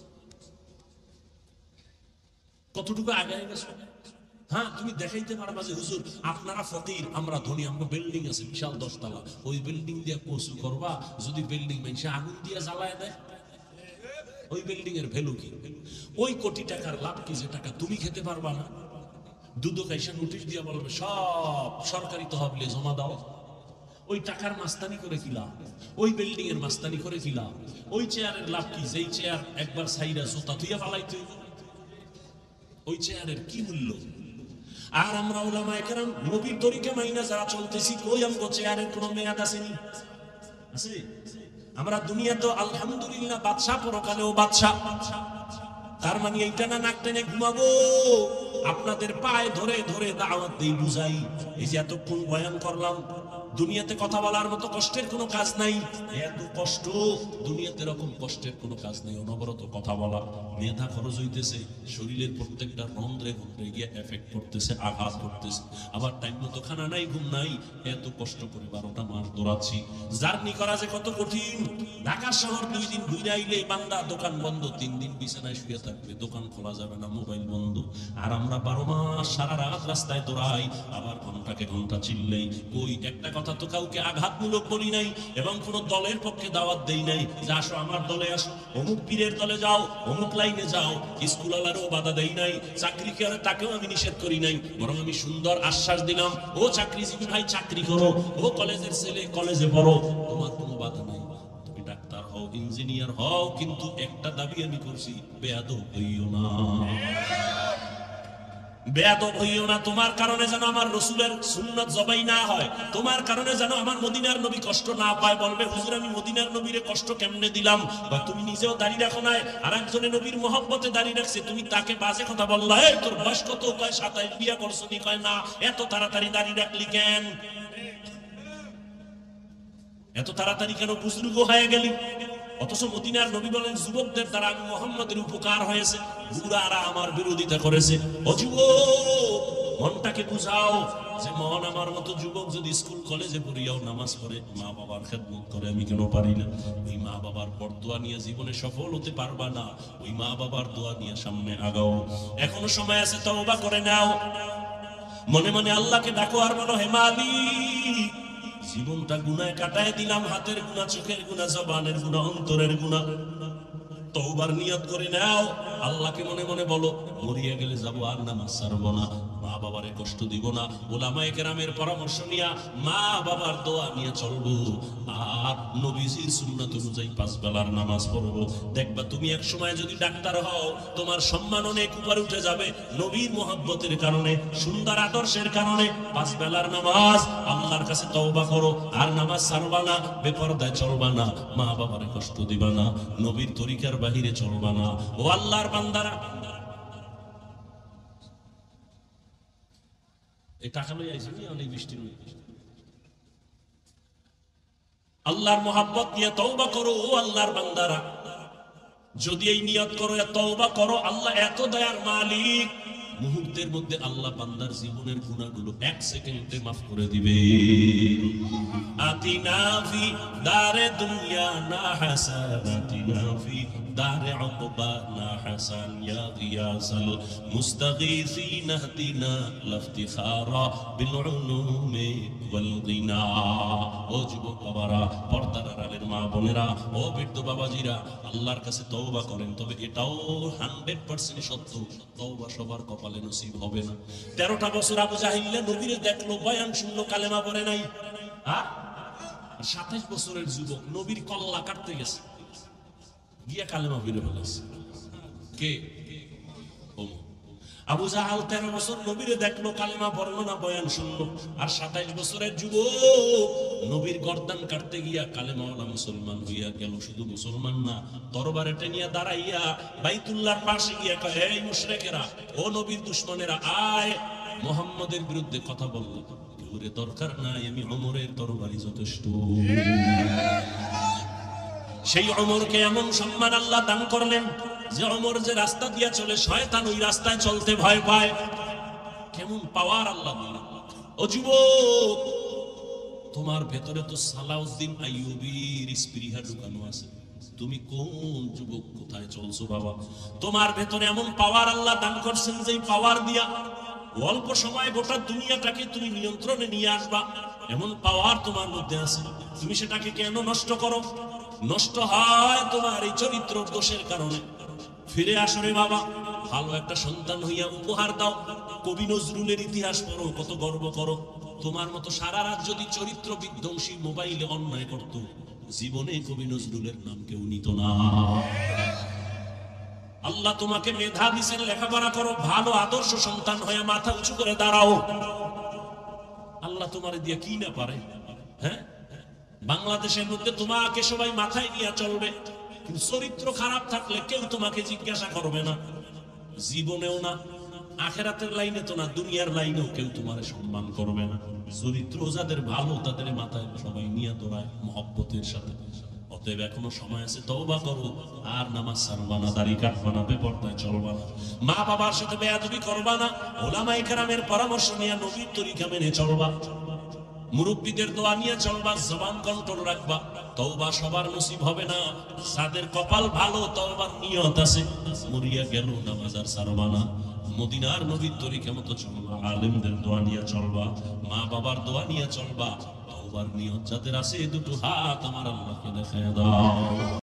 A: কতটুকু আগে গেছো? হ্যাঁ, তুমি দেখাইতে পারবা যে হুজুর আপনারা ফকির, আমরা ধনী, আমরা বিল্ডিং আছে বিশাল দশতলা, ওই বিল্ডিং দিয়া কসু করবা। যদি বিল্ডিং মানুষে আগুন দিয়া জ্বালায় দেয়, ওই বিল্ডিং এর ভ্যালু কি? ওই কোটি টাকার লাভ কি যে টাকা তুমি খেতে পারবা না? দুদো কাইসা নোটিশ দিয়া বলবে সব সরকারি তহবিলে জমা দাও। ওই টাকার মাস্তানি করে কি লাভ? ওই বিল্ডিং এর মাস্তানি করে কি লাভ? ওই চেয়ারের লাভ কি? যেই চেয়ার একবার সাইরা জোতা তুইয়া পালাইতে, ওই চেয়ারের কি মূল্য? আর আমরা উলামায়ে কেরাম নবীর তরিকা মাইনা যারা চলতেছি, কই আমগো চেয়ারের কোনো মেয়াদ আসেনি? আছে? আমরা দুনিয়া তো আলহামদুলিল্লাহ বাদশা, পরকালেও বাদশা। তার মানে এইটা না নাক টেনে ঘুমাবো। আপনাদের পায়ে ধরে ধরে দাওয়াত দেই, বুঝাই। এই যে এতক্ষণ বয়ান করলাম, দুনিয়াতে কথা বলার মতো কষ্টের কোনো কাজ নাই। এত কষ্ট দুনিয়াতে, এরকম কষ্টের কোনো কাজ নাই। অনবরত কথা বলা, মেধা খরচ হইতেছে, শরীরের প্রত্যেকটা রন্ধ্রে রন্ধ্রে গিয়ে এফেক্ট করতেছে, আঘাত করতেছে। আবার টাইম মতো খানা নাই, ঘুম নাই। এত কষ্ট করে বারোটা মাস দৌড়াচ্ছি। জার্নি করা যে কত কঠিন। ঢাকা শহর দুই দিন ঘুরে আইলে বান্দা দোকান বন্ধ, তিন দিন বিছানায় শুয়ে থাকবে, দোকান খোলা যাবে না, মোবাইল বন্ধ। আর আমরা বারো মাস সারা রাত রাস্তায় দৌড়াই, আবার ঘন্টাকে ঘন্টা চিল্লেই। কই একটা কথা তো কাউকে আঘাতমূলক বলি নাই, এবং কোন দলের পক্ষে দাওয়াত দেই নাই যে আসো আমার দলে আসো, অমুক পীরের দলে যাও, অমুক লাইনে যাও। স্কুল আলারও বাধা দেই নাই, চাকরি করে তাকেও আমি নিষেধ করি নাই। বরং আমি সুন্দর আশ্বাস দিলাম, ও চাকরিজীবী ভাই চাকরি করো, ও কলেজের ছেলে কলেজে পড়ো, তোমার কোনো বাধা নাই। তুমি ডাক্তার হও, ইঞ্জিনিয়ার হও, কিন্তু একটা দাবি আমি করছি, বেয়াদব হইও না। বেয়াদব হইও না। তোমার কারণে যেন আমার রাসূলের সুন্নাত জবাই না হয়, তোমার কারণে যেন আমার মদিনার নবী কষ্ট না পায়। বলবে হুজুর আমি মদিনার নবীরে কষ্ট কেমনে দিলাম? বা তুমি নিজেও দাড়ি রাখো নাই, আর একজনের নবীর মহব্বতে দাড়ি রাখছে, তুমি তাকে বাজে কথা বললা, এই তোর বয়স কত? কয় সাতাইশ। বিয়া করছো নি? কয় না। এত তাড়াতাড়ি দাড়ি রাখলি কেন? এত তাড়াতাড়ি কেন বুজুর্গ হয়ে গেলি? অথচ মদিনার নবী বলেন যুবকদের দ্বারা আমি মুহাম্মদের উপকার হয়েছে, বুড়ারা আমার বিরোধিতা করেছে। ও যুবক, মনটাকে বুঝাও যে মন আমার মতো যুবক যদি স্কুল কলেজে পড়িয়াও নামাজ পড়ে, মা বাবার খেদমত করে, আমি কেন পারি না? ওই মা বাবার বরদোয়া নিয়ে জীবনে সফল হতে পারবা না, ওই মা বাবার দোয়া নিয়ে সামনে আগাও। এখনো সময় আছে, তওবা করে নাও। মনে মনে আল্লাহকে ডাকো আর বলো, হে মালিক, জীবনটা গুনায় কাটায় দিলাম, হাতের গুনাহ, চোখের গুনাহ, জবানের গুনাহ, অন্তরের গুনাহ। তওবার নিয়ত করে নাও। আল্লাহকে মনে মনে বলো, মরিয়া গেলে যাবো, আর নামাজ ছাড়বো না, মা বাবারে কষ্ট দিব না, ওলামায়ে কেরামের পরামর্শ নিয়া মা বাবার দোয়া নিয়ে চলবো, আর নবীজির সুন্নাত অনুযায়ী পাঁচ বেলার নামাজ পড়বো। দেখবা তুমি এক সময় যদি ডাক্তার হও, তোমার সম্মান অনেক উপরে উঠে যাবে, নবীর মুহাব্বতের কারণে, সুন্দর আদর্শের কারণে। পাঁচ বেলার নামাজ, আল্লাহর কাছে তওবা করো, আর নামাজ ছাড়বা না, বেপরদায় চলবা না, মা বাবারে কষ্ট দিবা না, নবীর তরিকার বাহিরে চলবা না। ও আল্লাহর বান্দারা, এই টাকা লই আইছি অনেক বৃষ্টি লই, আল্লাহর মোহাব্বত নিয়ে তওবা করো। ও আল্লাহর বান্দারা, যদি এই নিয়ত করো, তওবা করো, আল্লাহ এত দয়ার মালিক, মুহূর্তের মধ্যে আল্লাহ বান্দার জীবনের গুনাহগুলো এক সেকেন্ডে মাফ করে দিবে। আতিনা ফি দারে দুনিয়া না হাসান, আতিনা ফি দারে উকবা না হাসান, ইয়া গিয়াসাল মুস্তাগীসিন আহদিনা লাফতিখারা বিল উলুমি ওয়াল গিনা। ও যুবক বাবারা, পর্দার আড়ালের মা বোনেরা, ও বৃদ্ধ বাবাজিরা, আল্লাহর কাছে তওবা করেন, তবে এটাও হান্ড্রেড পার্সেন্ট সত্য, তওবা সবার কপালে নসিব হবে না। তেরোটা বছর আবু জাহিল নবীরে দেখলো, বয়ান শুনলো, কালেমা পড়ে নাই। আর সাতাইশ বছরের যুবক নবীর কল্লা কাটতে গেছে, গিয়া কালেমা পড়ে ফেলেছে। কে? আবু জাহাল তেরো বছর নবীরে দেখলো, কালেমা পড়লো না, বয়ান শুনলো। আর সাতাইশ বছরের যুবক নবীর গর্দান কাটতে গিয়া কালেমাওয়ালা মুসলমান হইয়া গেল। শুধু মুসলমান না, তরবারে টেনিয়া দাঁড়াইয়া বাইতুল্লাহর পাশে গিয়া কয়, এই মুশরিকেরা, ও নবীর দুশমনেরা, আয় মুহাম্মদের বিরুদ্ধে কথা বলল। ওরে দরকার নাই, আমি ওমরের তরবারি যথেষ্ট। সেই ওমরকে এমন সম্মান আল্লাহ দান করলেন যে ওমর যে রাস্তা দিয়া চলে, শয়তান ওই রাস্তায় চলতে ভয় পায়। কেমন পাওয়ার আল্লাহ দিলেন। ও যুবক, তোমার ভেতরে তো সালাউদ্দিন আইয়ুবীর স্পৃহা ঢুকানো আছে। তুমি কোন যুবক, কোথায় চলছো বাবা? তোমার ভেতরে এমন পাওয়ার আল্লাহ দান করছেন যে পাওয়ার দিয়া অল্প সময় গোটা দুনিয়াটাকে তুমি নিয়ন্ত্রণে নিয়ে আসবা, এমন পাওয়ার তোমার মধ্যে আছে। তুমি সেটাকে কেন নষ্ট করো? নষ্ট হয় তোমার এই চরিত্র দোষের কারণে। ফিরে আসো রে বাবা, ভালো একটা সন্তান হইয়া উপহার দাও। কবি নজরুলের ইতিহাস পড়ো, কত গর্ব করো। তোমার মতো সারা রাত যদি চরিত্র বিধ্বংসী মোবাইলে অন্যায় করত, জীবনে কবি নজরুলের নাম কেউ নিত না। আল্লাহ তোমাকে মেধা দিয়েছেন, লেখাপড়া করো, ভালো আদর্শ সন্তান হয়ে মাথা উঁচু করে দাঁড়াও। আল্লাহ তোমার দিয়ে কি না পারে? হ্যাঁ, বাংলাদেশের মধ্যে তোমাকে সবাই মাথায় নিয়ে চলবে, কিন্তু চরিত্র খারাপ থাকলে কেউ তোমাকে জিজ্ঞাসা করবে না, জীবনেও না, আখেরাতের লাইনে তো না, দুনিয়ার লাইনেও কেউ তোমার সম্মান করবে না। চরিত্র যাদের ভালো, তাদের মাথায় সবাই নিয়ে দৌড়ায় মহব্বতের সাথে। অতএব এখনো সময় আছে, তওবা করো, আর নামাজ ছাড়বা না, দাড়ি কাটবা না, বেপরদায় চলবা না, মা বাবার সাথে বেয়াদবি করবা না, ওলামায়ে কেরামের পরামর্শ নিয়ে নবীর তরিকা মেনে চলবা, মুরব্বীদের দোয়া নিয়ে চলবা, জবান কন্ট্রোল রাখবা। তওবা সবার নসিব হবে না, যাদের কপাল ভালো, তওবার নিয়ত আছে, মরিয়া গেল নামাজ আর ছাড়বা না, মদিনার নবীর তরিকা মতো চলবা, আলেমদের দোয়া নিয়ে চলবা, মা বাবার দোয়া নিয়ে চলবা। তওবার নিয়ত যাদের আছে, দুটো হাত আমার আল্লাহকে দেখায় দাও।